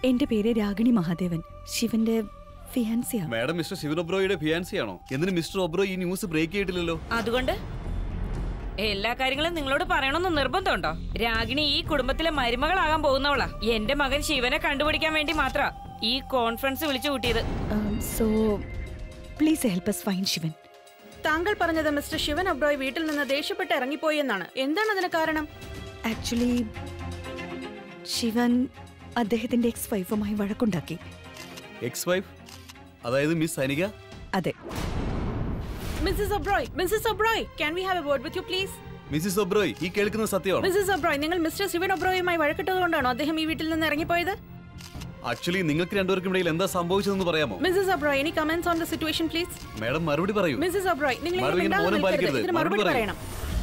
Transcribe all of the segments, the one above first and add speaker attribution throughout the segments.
Speaker 1: എന്റെ പേര് രാഗിണി മഹാദേവൻ, ശിവന്റെ ഫിയാൻസിയാ.
Speaker 2: മാഡം മിസ്റ്റർ ശിവൻ ഒബ്രോയുടെ ഫിയാൻസിയാണോ? എന്തിന് മിസ്റ്റർ ഒബ്രോ ഈ ന്യൂസ് ബ്രേക്ക് ചെയ്തിട്ടില്ലല്ലോ?
Speaker 3: അതുകൊണ്ട് എല്ലാ കാര്യങ്ങളും നിങ്ങളോട് പറയണമെന്ന് നിർബന്ധമുണ്ടോ? രാഗിണി ഈ കുടുംബത്തിലെ മരുമകളാകാൻ പോകുന്നവളാ. എന്റെ മകൻ ശിവനെ കണ്ടുപിടിക്കാൻ വേണ്ടി മാത്രാ ഈ കോൺഫറൻസ് വിളിച്ചു കൂട്ടിയത്.
Speaker 1: So please help us find Shivan.
Speaker 4: താങ്കൾ പറഞ്ഞത് മിസ്റ്റർ ശിവൻ ഒബ്രോയ് വീട്ടിൽ നിന്ന് ദേഷ്യപ്പെട്ട് ഇറങ്ങിപ്പോയി എന്നാണ്. എന്താണ് അതിന് കാരണം?
Speaker 1: ആക്ച്വലി ശിവൻ അദ്ദേഹത്തിന്റെ എക്സ് വൈഫുമായി വഴക്കുണ്ടാക്കി.
Speaker 2: എക്സ് വൈഫ് അതായത് മിസ് സനിക?
Speaker 1: അതെ.
Speaker 4: Mrs Oberoi, can we have a word with you please?
Speaker 2: Mrs Oberoi, ഈ കേൾക്കുന്നത് സത്യമാണോ?
Speaker 4: മിസ്സസ് ഒബ്രോയ്, നിങ്ങൾ മിസ്റ്റർ ശിവൻ ഒബ്രോയുമായി വഴക്കിട്ടതുകൊണ്ടാണോ അദ്ദേഹം ഈ വീട്ടിൽ നിന്ന് ഇറങ്ങിപ്പോയത്?
Speaker 2: ആക്ച്വലി നിങ്ങൾക്ക് രണ്ടുപേർക്കും ഇടയിൽ എന്താ സംഭവിച്ചതെന്ന് പറയാമോ?
Speaker 4: Mrs Oberoi, any comments on the situation please?
Speaker 2: Madam മറുപടി പറയൂ.
Speaker 4: മിസ്സസ് ഒബ്രോയ്, നിങ്ങൾ ഇതിന് മറുപടി പറയണം.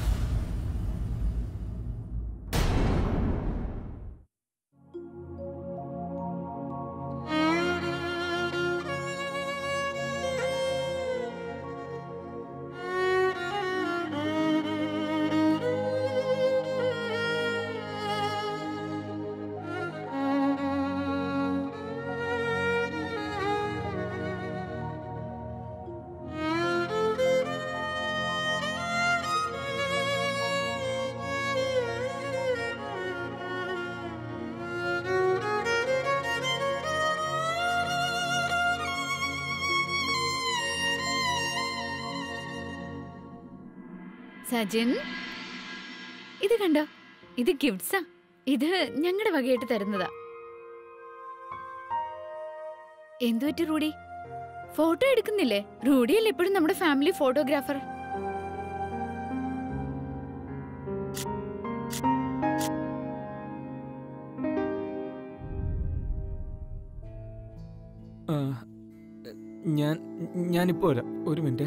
Speaker 5: സജിൻ, ഇത് കണ്ടോ, ഇത് ഗിഫ്റ്റ്സാ. ഇത് ഞങ്ങളുടെ വകയായിട്ട് തരുന്നതാ. എന്തു പറ്റി റൂഡി? ഫോട്ടോ എടുക്കുന്നില്ലേ? റൂഡിയല്ലേ എപ്പോഴും നമ്മുടെ ഫാമിലി ഫോട്ടോഗ്രാഫർ.
Speaker 6: ഞാനിപ്പോ വരാം. ഒരു മിനിറ്റ്.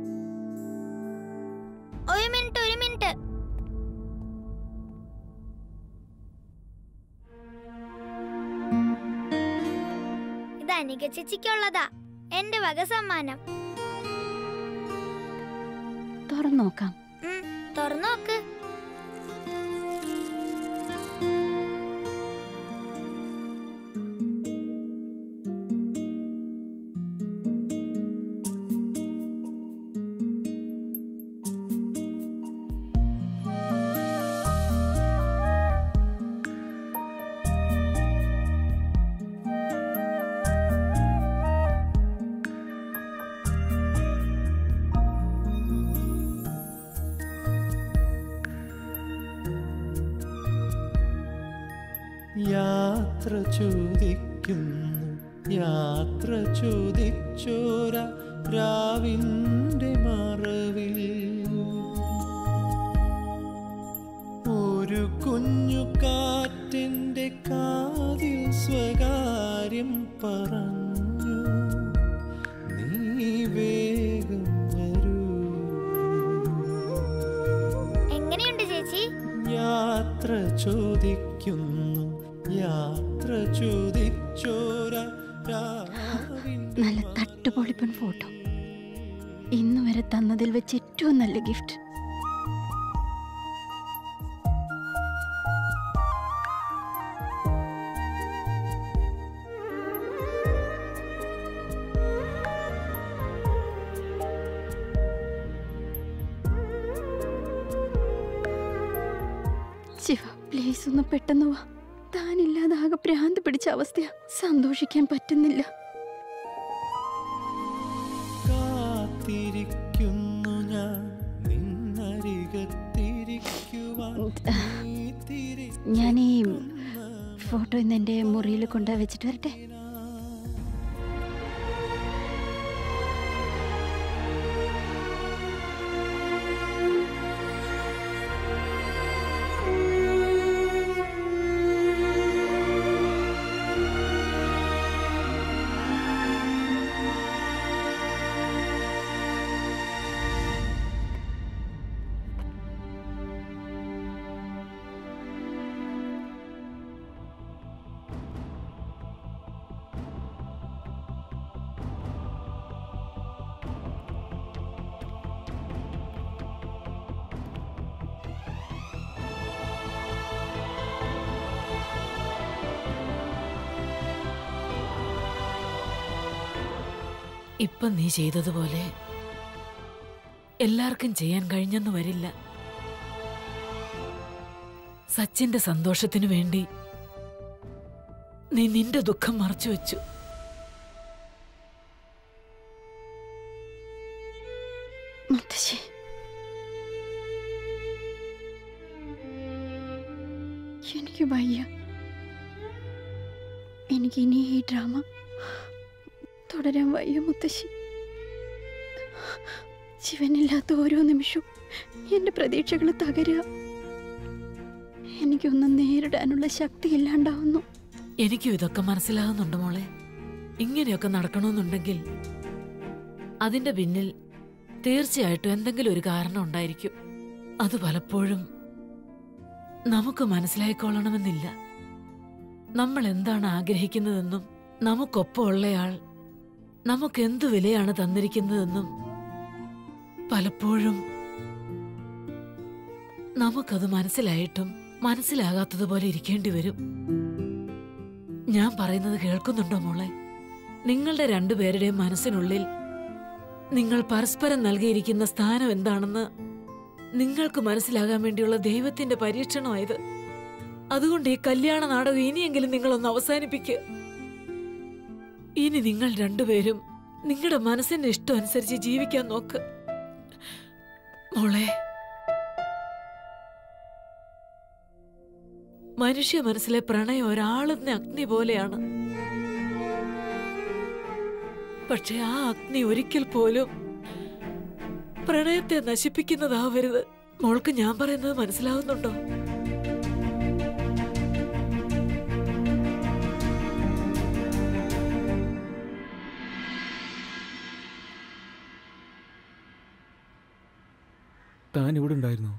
Speaker 7: അനിക ചേച്ചിക്കുള്ളതാ, എന്റെ വക സമ്മാനം.
Speaker 5: തുറന്നു നോക്കാം.
Speaker 7: തുറന്നു നോക്ക്.
Speaker 8: യാത്ര ചോദിക്കുന്നു, യാത്ര ചോദിച്ചോര രാവിന്റെ മറവിൽ ഒരു കുഞ്ഞു കാറ്റിന്റെ കാതിൽ സ്വകാര്യം പറഞ്ഞു, നീ വേഗം വരൂ.
Speaker 7: എങ്ങനെയുണ്ട് ചേച്ചി?
Speaker 8: യാത്ര ചോദിക്കുന്നു, യാത്ര ചോദിച്ചോര.
Speaker 5: നല്ല തട്ടുപൊളിപ്പൻ ഫോട്ടോ. ഇന്ന് വരെ തന്നതിൽ വെച്ച് ഏറ്റവും നല്ല ഗിഫ്റ്റ്. ശിവ, പ്ലീസ് ഒന്ന് പെട്ടെന്ന് വാ. താനില്ലാതെ ആകെ ഭ്രാന്ത് പിടിച്ച അവസ്ഥയാ. സന്തോഷിക്കാൻ പറ്റുന്നില്ല.
Speaker 8: കാത്തിരിക്കുന്നു ഞാൻ നിന്നരികത്തിരിക്കുവാൻ.
Speaker 5: ഞാൻ ഈ ഫോട്ടോ ഇന്ന് എൻ്റെ മുറിയിൽ കൊണ്ടുപോയി വെച്ചിട്ട് വരട്ടെ.
Speaker 9: ഇപ്പം നീ ചെയ്തതുപോലെ എല്ലാവർക്കും ചെയ്യാൻ കഴിഞ്ഞെന്ന് വരില്ല. സച്ചിന്റെ സന്തോഷത്തിനു വേണ്ടി നീ നിന്റെ ദുഃഖം മറച്ചു വെച്ചു.
Speaker 5: മുത്തശ്ശി, എനിക്ക് വയ്യ. എനിക്ക് ഇനി ഈ ഡ്രാമ തുടരാൻ വയ്യ മുത്തശ്ശി. ശിവനില്ലാത്ത ഓരോ നിമിഷവും എന്റെ പ്രതീക്ഷകൾ തകരുക. എനിക്കൊന്നും നേരിടാനുള്ള ശക്തി ഇല്ലാണ്ടാവുന്നു.
Speaker 9: എനിക്കും ഇതൊക്കെ മനസ്സിലാകുന്നുണ്ട് മോളെ. ഇങ്ങനെയൊക്കെ നടക്കണമെന്നുണ്ടെങ്കിൽ അതിന്റെ പിന്നിൽ തീർച്ചയായിട്ടും എന്തെങ്കിലും ഒരു കാരണം ഉണ്ടായിരിക്കും. അത് പലപ്പോഴും നമുക്ക് മനസ്സിലായിക്കൊള്ളണമെന്നില്ല. നമ്മൾ എന്താണ് ആഗ്രഹിക്കുന്നതെന്നും നമുക്കൊപ്പം ഉള്ളയാൾ നമുക്ക് എന്തു വിലയാണ് തന്നിരിക്കുന്നതെന്നും പലപ്പോഴും നമുക്കത് മനസ്സിലായിട്ടും മനസ്സിലാകാത്തതുപോലെ ഇരിക്കേണ്ടി വരും. ഞാൻ പറയുന്നത് കേൾക്കുന്നുണ്ടോ മോളെ? നിങ്ങളുടെ രണ്ടുപേരുടെയും മനസ്സിനുള്ളിൽ നിങ്ങൾ പരസ്പരം നൽകിയിരിക്കുന്ന സ്ഥാനം എന്താണെന്ന് നിങ്ങൾക്ക് മനസ്സിലാകാൻ വേണ്ടിയുള്ള ദൈവത്തിന്റെ പരീക്ഷണമായത്. അതുകൊണ്ട് ഈ കല്യാണ നാടകം ഇനിയെങ്കിലും നിങ്ങളൊന്ന് അവസാനിപ്പിക്കുക. ഇനി നിങ്ങൾ രണ്ടുപേരും നിങ്ങളുടെ മനസ്സിന്റെ ഇഷ്ടം അനുസരിച്ച് ജീവിക്കാൻ നോക്ക് മോളെ. മനുഷ്യ മനസ്സിലെ പ്രണയം ഒരാളുന്ന അഗ്നി പോലെയാണ്. പക്ഷെ ആ അഗ്നി ഒരിക്കൽ പോലും പ്രണയത്തെ നശിപ്പിക്കുന്നതാവരുത്. മോൾക്ക് ഞാൻ പറയുന്നത് മനസ്സിലാവുന്നുണ്ടോ?
Speaker 6: താൻ ഇവിടെ ഉണ്ടായിരുന്നോ?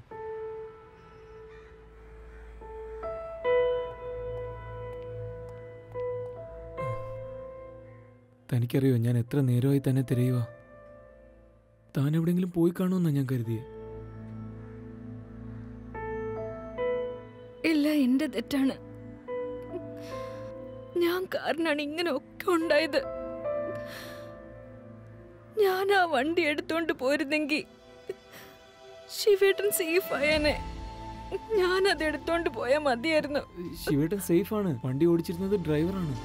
Speaker 6: തനിക്കറിയോ ഞാൻ എത്ര നേരമായി തന്നെ തിരയുക. താൻ എവിടെയെങ്കിലും പോയി കാണുമെന്നാണ് ഞാൻ കരുതിയേ.
Speaker 5: ഇല്ല, എന്റെ തെറ്റാണ്. ഞാൻ കാരണമാണ് ഇങ്ങനെയൊക്കെ ഉണ്ടായത്. ഞാൻ ആ വണ്ടി എടുത്തോണ്ട് പോരുന്നെങ്കിൽ ശിവേട്ടൻ സേഫ് ആയേനെ. ഞാൻ അത് എടുത്തോണ്ട് പോയാൽ മതിയായിരുന്നു.
Speaker 6: ശിവേട്ടൻ സേഫാണ്. വണ്ടി ഓടിച്ചിരുന്നത് ഡ്രൈവറാണ്.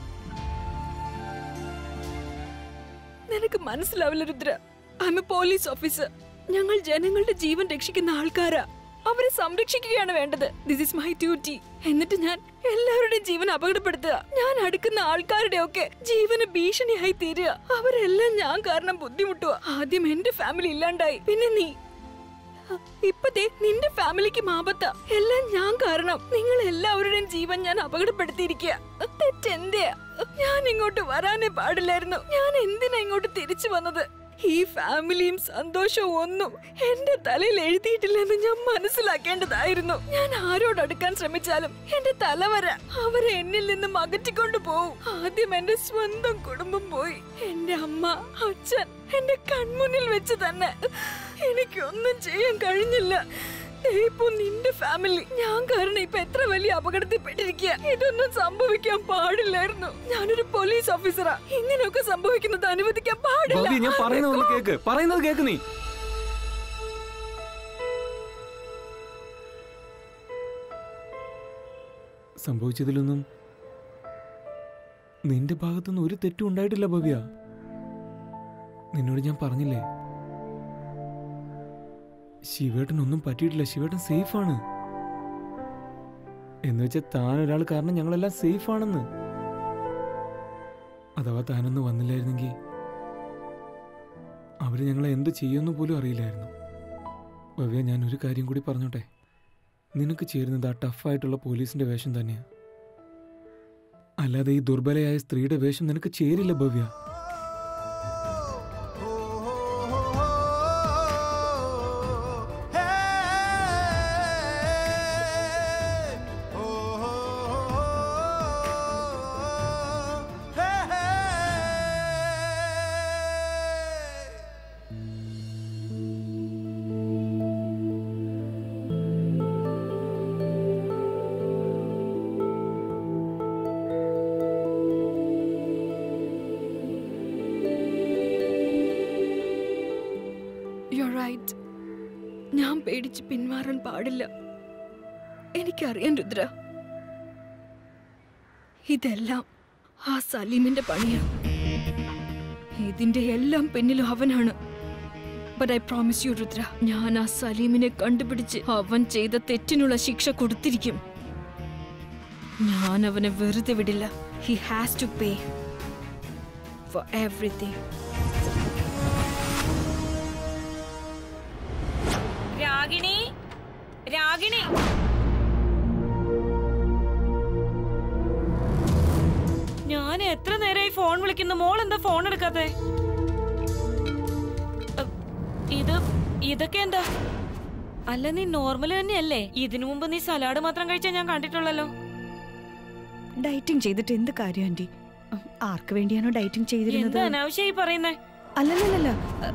Speaker 5: നിനക്ക് മനസ്സിലാവില്ല Rudra. I am a police officer. ഞങ്ങൾ ജനങ്ങളുടെ ജീവൻ രക്ഷിക്കുന്ന ആൾക്കാരാ. അവരെ സംരക്ഷിക്കുകയാണ് വേണ്ടത്. This is my duty. എന്നിട്ട് ഞാൻ എല്ലാവരുടെയും ജീവൻ അപകടപ്പെടുത്തുക, ഞാൻ അടുക്കുന്ന ആൾക്കാരുടെ ഒക്കെ ജീവന് ഭീഷണിയായി തീരുക. അവരെല്ലാം ഞാൻ കാരണം ബുദ്ധിമുട്ടുക. ആദ്യം എന്റെ ഫാമിലി ഇല്ലാണ്ടായി, പിന്നെ നീ. ഇപ്പത്തെ നിന്റെ ഫാമിലിക്ക് ആപത്ത. എല്ലാം ഞാൻ കാരണം. നിങ്ങൾ എല്ലാവരുടെയും ജീവൻ ഞാൻ അപകടപ്പെടുത്തിയിരിക്കുക. തെറ്റെന്റെയാ. ഞാൻ ഇങ്ങോട്ട് വരാനേ പാടില്ലായിരുന്നു. ഞാൻ എന്തിനാ ഇങ്ങോട്ട് തിരിച്ചു വന്നത്? ഈ ഫാമിലിയും സന്തോഷവും ഒന്നും എന്റെ തലയിൽ എഴുതിയിട്ടില്ലെന്ന് ഞാൻ മനസ്സിലാക്കേണ്ടതായിരുന്നു. ഞാൻ ആരോടടുക്കാൻ ശ്രമിച്ചാലും എന്റെ തലവര അവരെ എന്നിൽ നിന്നും അകറ്റിക്കൊണ്ടു പോവും. ആദ്യം എന്റെ സ്വന്തം കുടുംബം പോയി. എന്റെ അമ്മ, അച്ഛൻ എന്റെ കൺമുന്നിൽ വെച്ച് തന്നെ. എനിക്കൊന്നും ചെയ്യാൻ കഴിഞ്ഞില്ല. ഇപ്പൊ നിന്റെ ഫാമിലി ഞാൻ കാരണം ഇപ്പൊ എത്ര വലിയ അപകടത്തിൽപ്പെട്ടിരിക്കുക. ഇതൊന്നും സംഭവിക്കാൻ പാടില്ലായിരുന്നു. ഞാനൊരു പോലീസ് ഓഫീസറാ. ഇങ്ങനെയൊക്കെ സംഭവിക്കുന്നത് അനുവദിക്കാൻ പാടില്ല.
Speaker 6: ഞാൻ പറയുന്നത് കേക്ക് നീ. സംഭവിച്ചതിലൊന്നും നിന്റെ ഭാഗത്തുനിന്ന് ഒരു തെറ്റും ഉണ്ടായിട്ടില്ല ഭവ്യ. നിന്നോട് ഞാൻ പറഞ്ഞില്ലേ, ശിവേട്ടനൊന്നും പറ്റിയിട്ടില്ല. ശിവേട്ടൻ സേഫാണ്. എന്നുവെച്ചാൽ താൻ ഒരാൾ കാരണം ഞങ്ങളെല്ലാം സേഫാണെന്ന്. അഥവാ താനൊന്ന് വന്നില്ലായിരുന്നെങ്കിൽ അവര് ഞങ്ങളെ എന്ത് ചെയ്യുമെന്ന് പോലും അറിയില്ലായിരുന്നു. ഭവ്യ, ഞാൻ ഒരു കാര്യം കൂടി പറഞ്ഞോട്ടെ. നിനക്ക് ചേരുന്നത് ആ ടഫായിട്ടുള്ള പോലീസിന്റെ വേഷം തന്നെയാണ്. അല്ലാതെ ഈ ദുർബലയായ സ്ത്രീയുടെ വേഷം നിനക്ക് ചേരില്ല ഭവ്യ.
Speaker 5: ഞാൻ പേടിച്ച് പിന്മാറാൻ പാടില്ല. എനിക്കറിയാം രുദ്ര, ഇതെല്ലാം ആ സലീമിന്റെ പണിയാണ്. ഇതിന്റെ എല്ലാം പിന്നിലും അവനാണ്. But I promise you Rudra, ഞാൻ ആ സലീമിനെ കണ്ടുപിടിച്ച് അവൻ ചെയ്ത തെറ്റിനുള്ള ശിക്ഷ കൊടുത്തിരിക്കും. ഞാൻ അവനെ വെറുതെ വിടില്ല. He has to pay for everything.
Speaker 3: Ragini, Ragini, ഞാൻ എത്ര നേരമായി ഫോൺ വിളിക്കുന്നു, മോൾ എന്താ ഫോൺ എടുക്കാത്തെ? ഇതൊക്കെ എന്താ? അല്ല, നീ നോർമൽ തന്നെയല്ലേ? ഇതിനു മുമ്പ് നീ സലാഡ് മാത്രം കഴിച്ചാ ഞാൻ കണ്ടിട്ടുള്ളല്ലോ.
Speaker 1: ഡയറ്റിംഗ് ചെയ്തിട്ട് എന്ത് കാര്യം ആന്റി? ആർക്ക് വേണ്ടിയാണോ ഡയറ്റിംഗ് ചെയ്തിരുന്നത്?
Speaker 3: അനാവശ്യമായി പറയുന്നേ.
Speaker 1: അല്ലല്ലല്ല,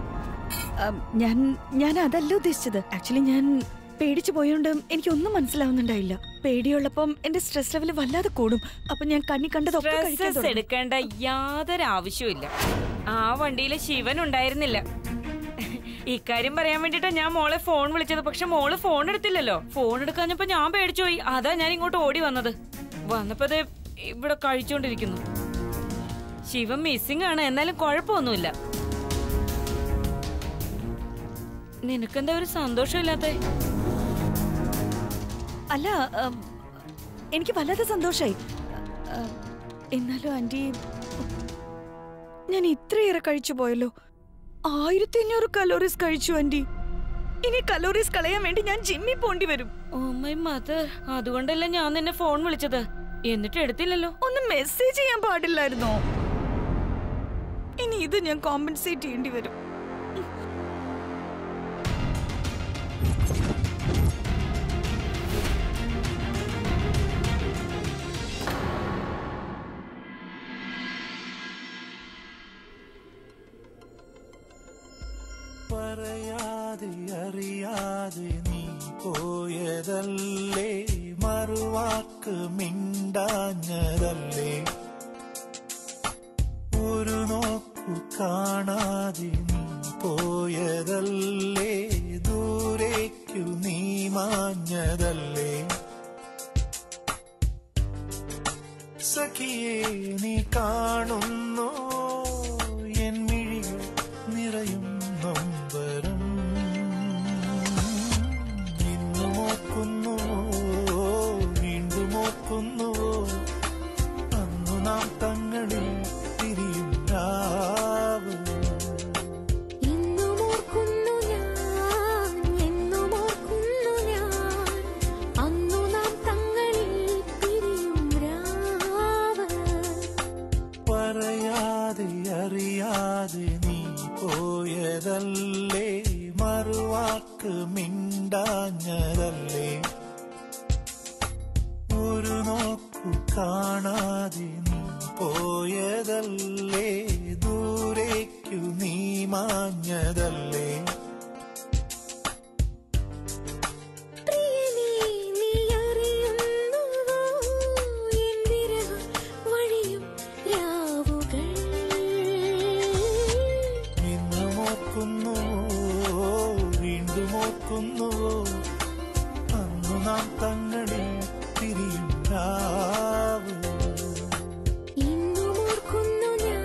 Speaker 1: ഞാൻ അതല്ല ഉദ്ദേശിച്ചത്. ആക്ച്വലി ഞാൻ പേടിച്ചു പോയോണ്ട് എനിക്കൊന്നും മനസ്സിലാവുന്നുണ്ടായില്ല. പേടിയുള്ളപ്പം എന്റെ സ്ട്രെസ് ലെവൽ വല്ലാതെ കൂടും. അപ്പൊ ഞാൻ കണ്ണി കണ്ടതൊക്കെ
Speaker 3: എടുക്കേണ്ട യാതൊരു ആവശ്യമില്ല. ആ വണ്ടിയില് ശിവൻ ഉണ്ടായിരുന്നില്ല. ഇക്കാര്യം പറയാൻ വേണ്ടിട്ടാ ഞാൻ മോളെ ഫോൺ വിളിച്ചത്. പക്ഷെ മോള് ഫോൺ എടുത്തില്ലല്ലോ. ഫോൺ എടുക്കാഞ്ഞപ്പോ ഞാൻ പേടിച്ചു പോയി. അതാ ഞാൻ ഇങ്ങോട്ട് ഓടി വന്നത്. വന്നപ്പോ ഇവിടെ കഴിച്ചോണ്ടിരിക്കുന്നു. ശിവൻ മിസ്സിംഗ് ആണ്, എന്നാലും കുഴപ്പമൊന്നുമില്ല. നിനക്കെന്താ ഒരു സന്തോഷമില്ലാത്ത?
Speaker 1: അല്ല, എനിക്ക് വല്ലാതെ സന്തോഷായി. എന്നാലും ആന്റി, ഞാൻ ഇത്രയേറെ കഴിച്ചു പോയല്ലോ. 1500 കലോറീസ് കഴിച്ചു ആന്റി. ഇനി കലോറീസ് കളയാൻ വേണ്ടി ഞാൻ ജിമ്മിൽ പോണ്ടി വരും.
Speaker 3: ഓ മൈ മദർ, അതുകൊണ്ടല്ലേ ഞാൻ നിന്നെ ഫോൺ വിളിച്ചത്. എന്നിട്ട് എടുത്തില്ലല്ലോ.
Speaker 1: ഒന്ന് മെസ്സേജ് ചെയ്യാൻ പാടില്ലായിരുന്നോ? ഇനി ഇത് ഞാൻ കോമ്പൻസേറ്റ് ചെയ്യേണ്ടി വരും.
Speaker 8: പറയാതെ അറിയാതെ നീ പോയതല്ലേ, മറുവാക്ക് മിണ്ടാഞ്ഞതല്ലേ, ഒരു നോക്കു കാണാതെ നീ പോയതല്ലേ, ദൂരേക്കു നീ മാഞ്ഞതല്ലേ, സഖിയെ നീ കാണുന്നു എൻ മിഴികൾ നിറയും നൊമ്പരം, ഇന്നു മോക്കുന്നു വീണ്ടും ഓർക്കുന്നു അന്നു നാം തങ്ങളിൽ തിരിയും രാവ്. പറയാതെ അറിയാതെ നീ പോയതല്ലേ, മറുവാക്ക് മിണ്ടാഞ്ഞതല്ലേ, ഒരു നോക്കു കാണാതെ നീ പോയതല്ലേ, ദൂരേക്കു നീ മാഞ്ഞതല്ലേ. വീണ്ടും ഓർക്കുന്നു അന്നു നാം തങ്ങളിൽ തിരിയും രാവ്.
Speaker 7: ഇന്നും ഓർക്കുന്നു ഞാൻ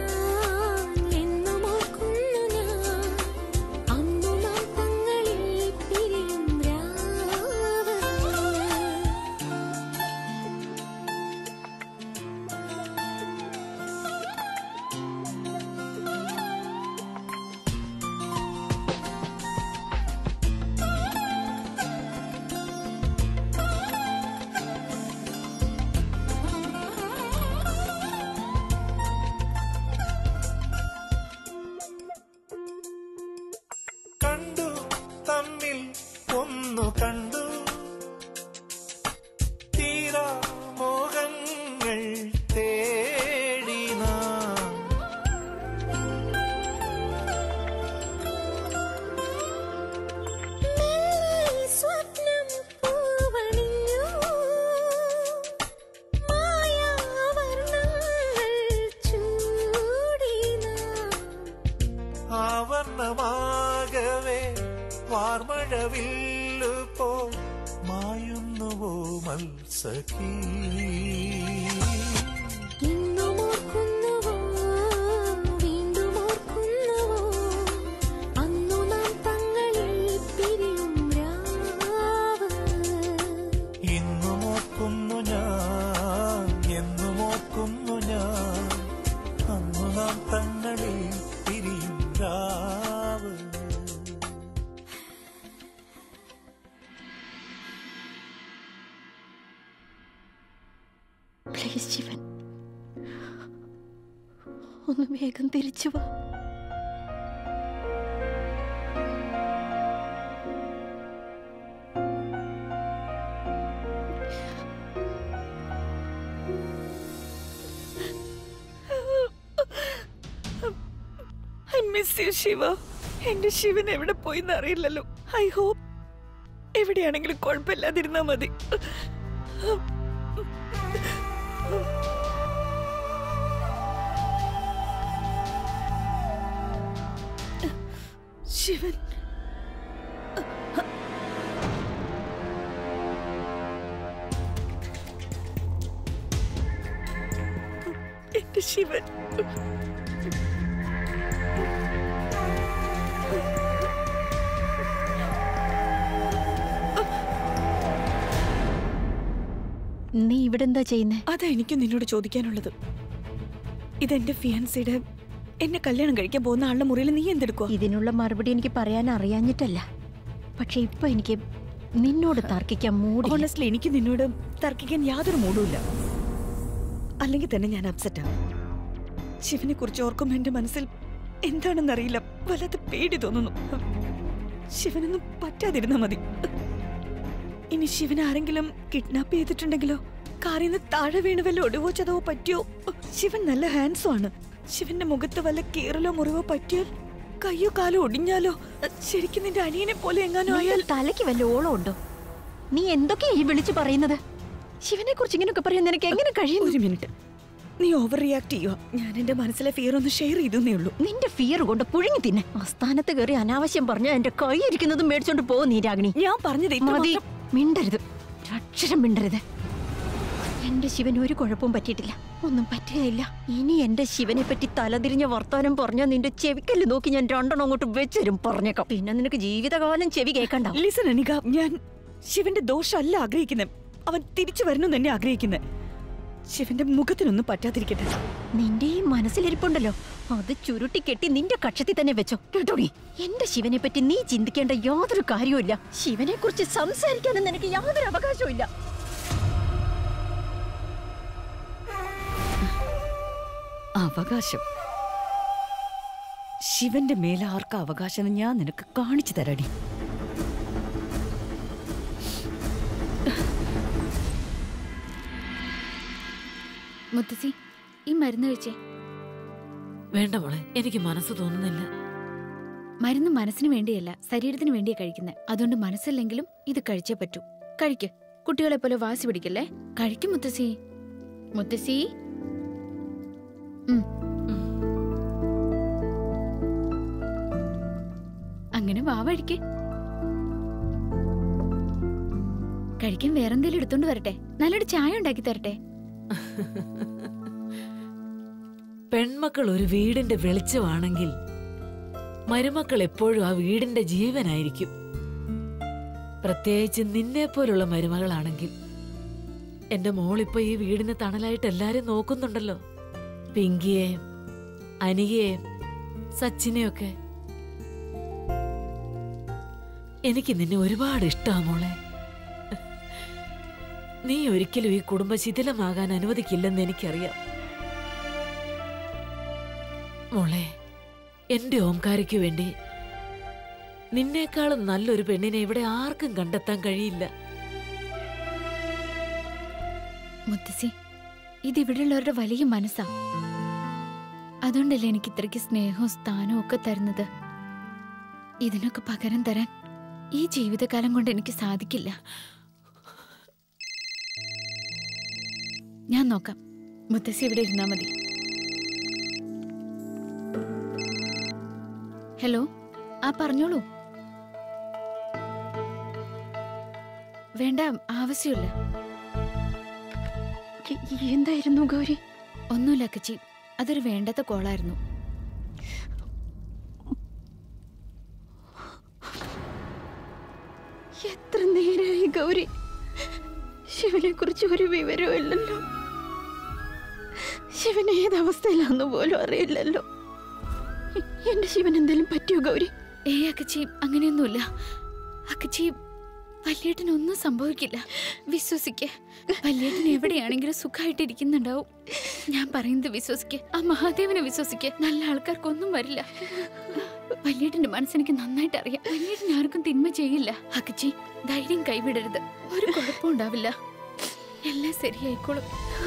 Speaker 8: മാർമഴവില്ലു പോ മായുന്നുവോ മത്സഖീ
Speaker 10: പ്ലീസ് ജീവൻ, ഒന്ന് വേഗം തിരിച്ചു വാ.
Speaker 1: I miss you, Shiva. എന്റെ ശിവൻ എവിടെ പോയിന്ന് അറിയില്ലല്ലോ. ഐ ഹോപ്പ് എവിടെയാണെങ്കിലും കുഴപ്പമില്ലാതിരുന്നാ മതി. ശിവൻ, എന്റെ ശിവൻ.
Speaker 10: നീ ഇവിടെ എന്താ ചെയ്യുന്നേ?
Speaker 1: അതാ എനിക്ക് നിന്നോട് ചോദിക്കാനുള്ളത്. ഇതെന്റെ ഫിയാൻസിയുടെ എന്നെ കല്യാണം കഴിക്കാൻ പോകുന്ന ആളുടെ മുറിയിൽ നീ എന്തെടുക്കുക?
Speaker 10: ഇതിനുള്ള മറുപടി എനിക്ക് പറയാൻ അറിയാഞ്ഞിട്ടല്ല, പക്ഷെ ഇപ്പൊ എനിക്ക് നിന്നോട് തർക്കിക്കാൻ മൂഡ്.
Speaker 1: ഓണസ്റ്റ്ലി എനിക്ക് നിന്നോട് തർക്കിക്കാൻ യാതൊരു മൂടുമില്ല. അല്ലെങ്കിൽ തന്നെ ഞാൻ അപ്സെറ്റാ. ശിവനെ കുറിച്ച് ഓർക്കുമ്പോൾ എന്റെ മനസ്സിൽ എന്താണെന്നറിയില്ല, വല്ലാത്ത പേടി തോന്നുന്നു. ശിവനൊന്നും പറ്റാതിരുന്നാ മതി. ഇനി ശിവൻ ആരെങ്കിലും കിഡ്നാപ്പ് ചെയ്തിട്ടുണ്ടെങ്കിലോ, കാറിൽ നിന്ന് താഴെ വീണ് വല്ല ഒടിവോ ചതവോ പറ്റിയോ? ശിവൻ നല്ല ഹാൻഡ്സും ആണ്. ശിവന്റെ മുഖത്ത് വല്ല കീറലോ മുറിവോ പറ്റിയാൽ, കയ്യോ കാലോ ഒടിഞ്ഞാലോ, ശരിക്കും നിന്റെ അനിയനെ പോലെ എങ്ങാനോ ആയാൽ.
Speaker 10: തലയ്ക്ക് വല്ല ഓളം ഉണ്ടോ? നീ എന്തൊക്കെയാ ഈ വിളിച്ചു പറയുന്നത്? ശിവനെ കുറിച്ച് ഇങ്ങനെയൊക്കെ പറയാൻ നിനക്ക് എങ്ങനെ കഴിയും?
Speaker 1: ഒരു മിനിറ്റ്, നീ ഓവർ റിയാക്ട് ചെയ്യുക. ഞാൻ എന്റെ മനസ്സിലെ ഫിയർ ഒന്ന് ഷെയർ ചെയ്തേ ഉള്ളൂ.
Speaker 10: നിന്റെ ഫിയർ കൊണ്ട് പുഴുങ്ങി തിന്നെ. ആസ്ഥാനത്ത് കയറി അനാവശ്യം പറഞ്ഞ എന്റെ കൈ ഇരിക്കുന്നതും മേടിച്ചോണ്ട് പോകും നീ രാഗിണി.
Speaker 1: ഞാൻ പറഞ്ഞത്
Speaker 10: മതി, മിണ്ടരുത്, അക്ഷരം മിണ്ടരുത്. എന്റെ ശിവൻ ഒരു കുഴപ്പവും പറ്റിയിട്ടില്ല, ഒന്നും പറ്റുകയില്ല. ഇനി എന്റെ ശിവനെ പറ്റി തലതിരിഞ്ഞ വർത്താനം പറഞ്ഞാൽ നിന്റെ ചെവിക്കല്ല് നോക്കി ഞാൻ രണ്ടെണ്ണം അങ്ങോട്ട് വെച്ചരും പറഞ്ഞേക്കാം. പിന്നെ നിനക്ക് ജീവിതകാലം ചെവി കേൾക്കണ്ട.
Speaker 1: ലിസൺ അനിക, ഞാൻ ശിവന്റെ ദോഷമല്ല ആഗ്രഹിക്കുന്നത്. അവൻ തിരിച്ചു വരണം തന്നെ ആഗ്രഹിക്കുന്നത്. ശിവന്റെ മുഖത്തിനൊന്നും പറ്റാതിരിക്കട്ടെ.
Speaker 10: നിന്റെ ഈ മനസ്സിലിരിപ്പുണ്ടല്ലോ, അത് ചുരുട്ടിക്കെട്ടി നിന്റെ കക്ഷത്തിൽ തന്നെ വെച്ചോ കേട്ടോടി. എന്റെ ശിവനെ പറ്റി നീ ചിന്തിക്കേണ്ട യാതൊരു കാര്യവുമില്ല. ശിവനെ കുറിച്ച് സംസാരിക്കാനും നിനക്ക് യാതൊരു അവകാശവും ഇല്ല.
Speaker 1: അവകാശം? ശിവന്റെ മേലെ ആർക്കാ അവകാശം? ഞാൻ നിനക്ക് കാണിച്ചു തരാടി.
Speaker 5: മുത്തശ്ശി, ഈ മരുന്ന് കഴിച്ചേ.
Speaker 9: വേണ്ട മോളെ, എനിക്ക് മനസ്സ് തോന്നുന്നില്ല.
Speaker 5: മരുന്ന് മനസ്സിന് വേണ്ടിയല്ല, ശരീരത്തിന് വേണ്ടിയാ കഴിക്കുന്നത്. അതുകൊണ്ട് മനസ്സില്ലെങ്കിലും ഇത് കഴിച്ചേ പറ്റൂ. കഴിക്ക്. കുട്ടികളെ പോലെ വാശി പിടിക്കല്ലേ. കഴിക്കും മുത്തശ്ശി. മുത്തശ്ശി, അങ്ങനെ വാവഴിക്ക്. കഴിക്കാൻ വേറെന്തേലും എടുത്തോണ്ട് വരട്ടെ? നല്ലൊരു ചായ ഉണ്ടാക്കി തരട്ടെ?
Speaker 9: പെൺമക്കൾ ഒരു വീടിന്റെ വെളിച്ചമാണെങ്കിൽ മരുമക്കൾ എപ്പോഴും ആ വീടിന്റെ ജീവനായിരിക്കും. പ്രത്യേകിച്ച് നിന്നെ പോലുള്ള മരുമകളാണെങ്കിൽ. എന്റെ മോളിപ്പോ ഈ വീടിന് തണലായിട്ട് എല്ലാരും നോക്കുന്നുണ്ടല്ലോ. പിങ്കിയെ, അനിയെ, സച്ചിനെയൊക്കെ. എനിക്ക് നിന്നെ ഒരുപാട് ഇഷ്ടാ മോളെ. നീ ഒരിക്കലും ഈ കുടുംബ ശിഥിലമാകാൻ അനുവദിക്കില്ലെന്ന് എനിക്കറിയാം മോളെ. എന്റെ ഓംകാരയ്ക്ക് വേണ്ടി നിന്നേക്കാളും നല്ലൊരു പെണ്ണിനെ ഇവിടെ ആർക്കും കണ്ടെത്താൻ കഴിയില്ല.
Speaker 5: മുത്തശ്ശി, ഇതിവിടെയുള്ളവരുടെ വലിയ മനസ്സാ. അതുകൊണ്ടല്ലേ എനിക്ക് ഇത്രയ്ക്ക് സ്നേഹവും സ്ഥാനവും ഒക്കെ തരുന്നത്. ഇതിനൊക്കെ പകരം തരാൻ ഈ ജീവിതകാലം കൊണ്ട് എനിക്ക് സാധിക്കില്ല. ഞാൻ നോക്കാം. മുത്തശ്ശി ഇവിടെ ഇരുന്നാ മതി. ഹലോ, ആ പറഞ്ഞോളൂ. വേണ്ട, ആവശ്യമില്ല.
Speaker 10: എന്തായിരുന്നു ഗൗരി?
Speaker 5: ഒന്നുമില്ല അക്കച്ചി, അതൊരു വേണ്ടാത്ത കോളായിരുന്നു.
Speaker 10: എത്ര നേരമായി ഗൗരി, ശിവനെ കുറിച്ച് ഒരു വിവരവും ഇല്ലല്ലോ. ശിവൻ ഏതവസ്ഥയിലാന്ന് പോലും അറിയില്ലല്ലോ. എന്റെ ശിവൻ എന്തെങ്കിലും പറ്റിയോ ഗൗരി?
Speaker 5: അക്കച്ചി, അങ്ങനെയൊന്നുമില്ല. അക്കച്ചി, വല്യേട്ടനൊന്നും സംഭവിക്കില്ല, വിശ്വസിക്ക്. വല്യേട്ടൻ എവിടെയാണെങ്കിലും സുഖമായിട്ടിരിക്കുന്നുണ്ടാവും. ഞാൻ പറയുന്നത് വിശ്വസിക്ക്, ആ മഹാദേവനെ വിശ്വസിക്ക്. നല്ല ആൾക്കാർക്കൊന്നും വരില്ല. വല്യേട്ടന്റെ മനസ്സെനിക്ക് നന്നായിട്ട് അറിയാം. വല്യേട്ടൻ ആർക്കും തിന്മ ചെയ്യില്ല. അക്കച്ചി, ധൈര്യം കൈവിടരുത്. ഒരു കുഴപ്പം ഉണ്ടാവില്ല, എല്ലാം ശരിയായിക്കോളും.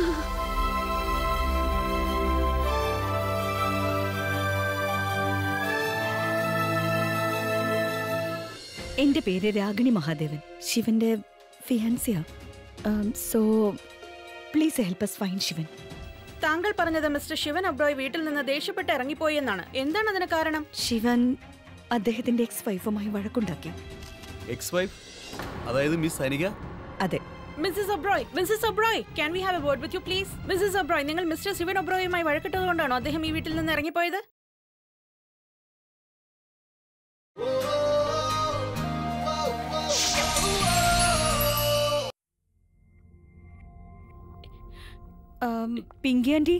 Speaker 1: എന്റെ പേര് രാഗിണി മഹാദേവൻ, ശിവന്റെ ഫിയാൻസിയാ. So please help us find Shivan.
Speaker 4: താങ്കൾ പറഞ്ഞത് മിസ്റ്റർ ശിവൻ ഒബ്രോയ് വീട്ടിൽ നിന്ന് ദേഷ്യപ്പെട്ട് ഇറങ്ങിപ്പോയി എന്നാണ്. എന്താണ് അതിന് കാരണം?
Speaker 1: ശിവൻ അദ്ദേഹത്തിന്റെ എക്സ് വൈഫുമായി വഴക്കുണ്ടാക്കി.
Speaker 2: എക്സ് വൈഫ് അതായത് മിസ് സനിക?
Speaker 1: അതെ.
Speaker 4: Mrs Oberoi, can we have a word with you please? Mrs Oberoi, നിങ്ങൾ മിസ്റ്റർ ശിവൻ ഒബ്രോയുമായി വഴക്കിട്ടതുകൊണ്ടാണോ അദ്ദേഹം ഈ വീട്ടിൽ നിന്ന് ഇറങ്ങിപ്പോയത്?
Speaker 1: പിങ്കി ആന്റി,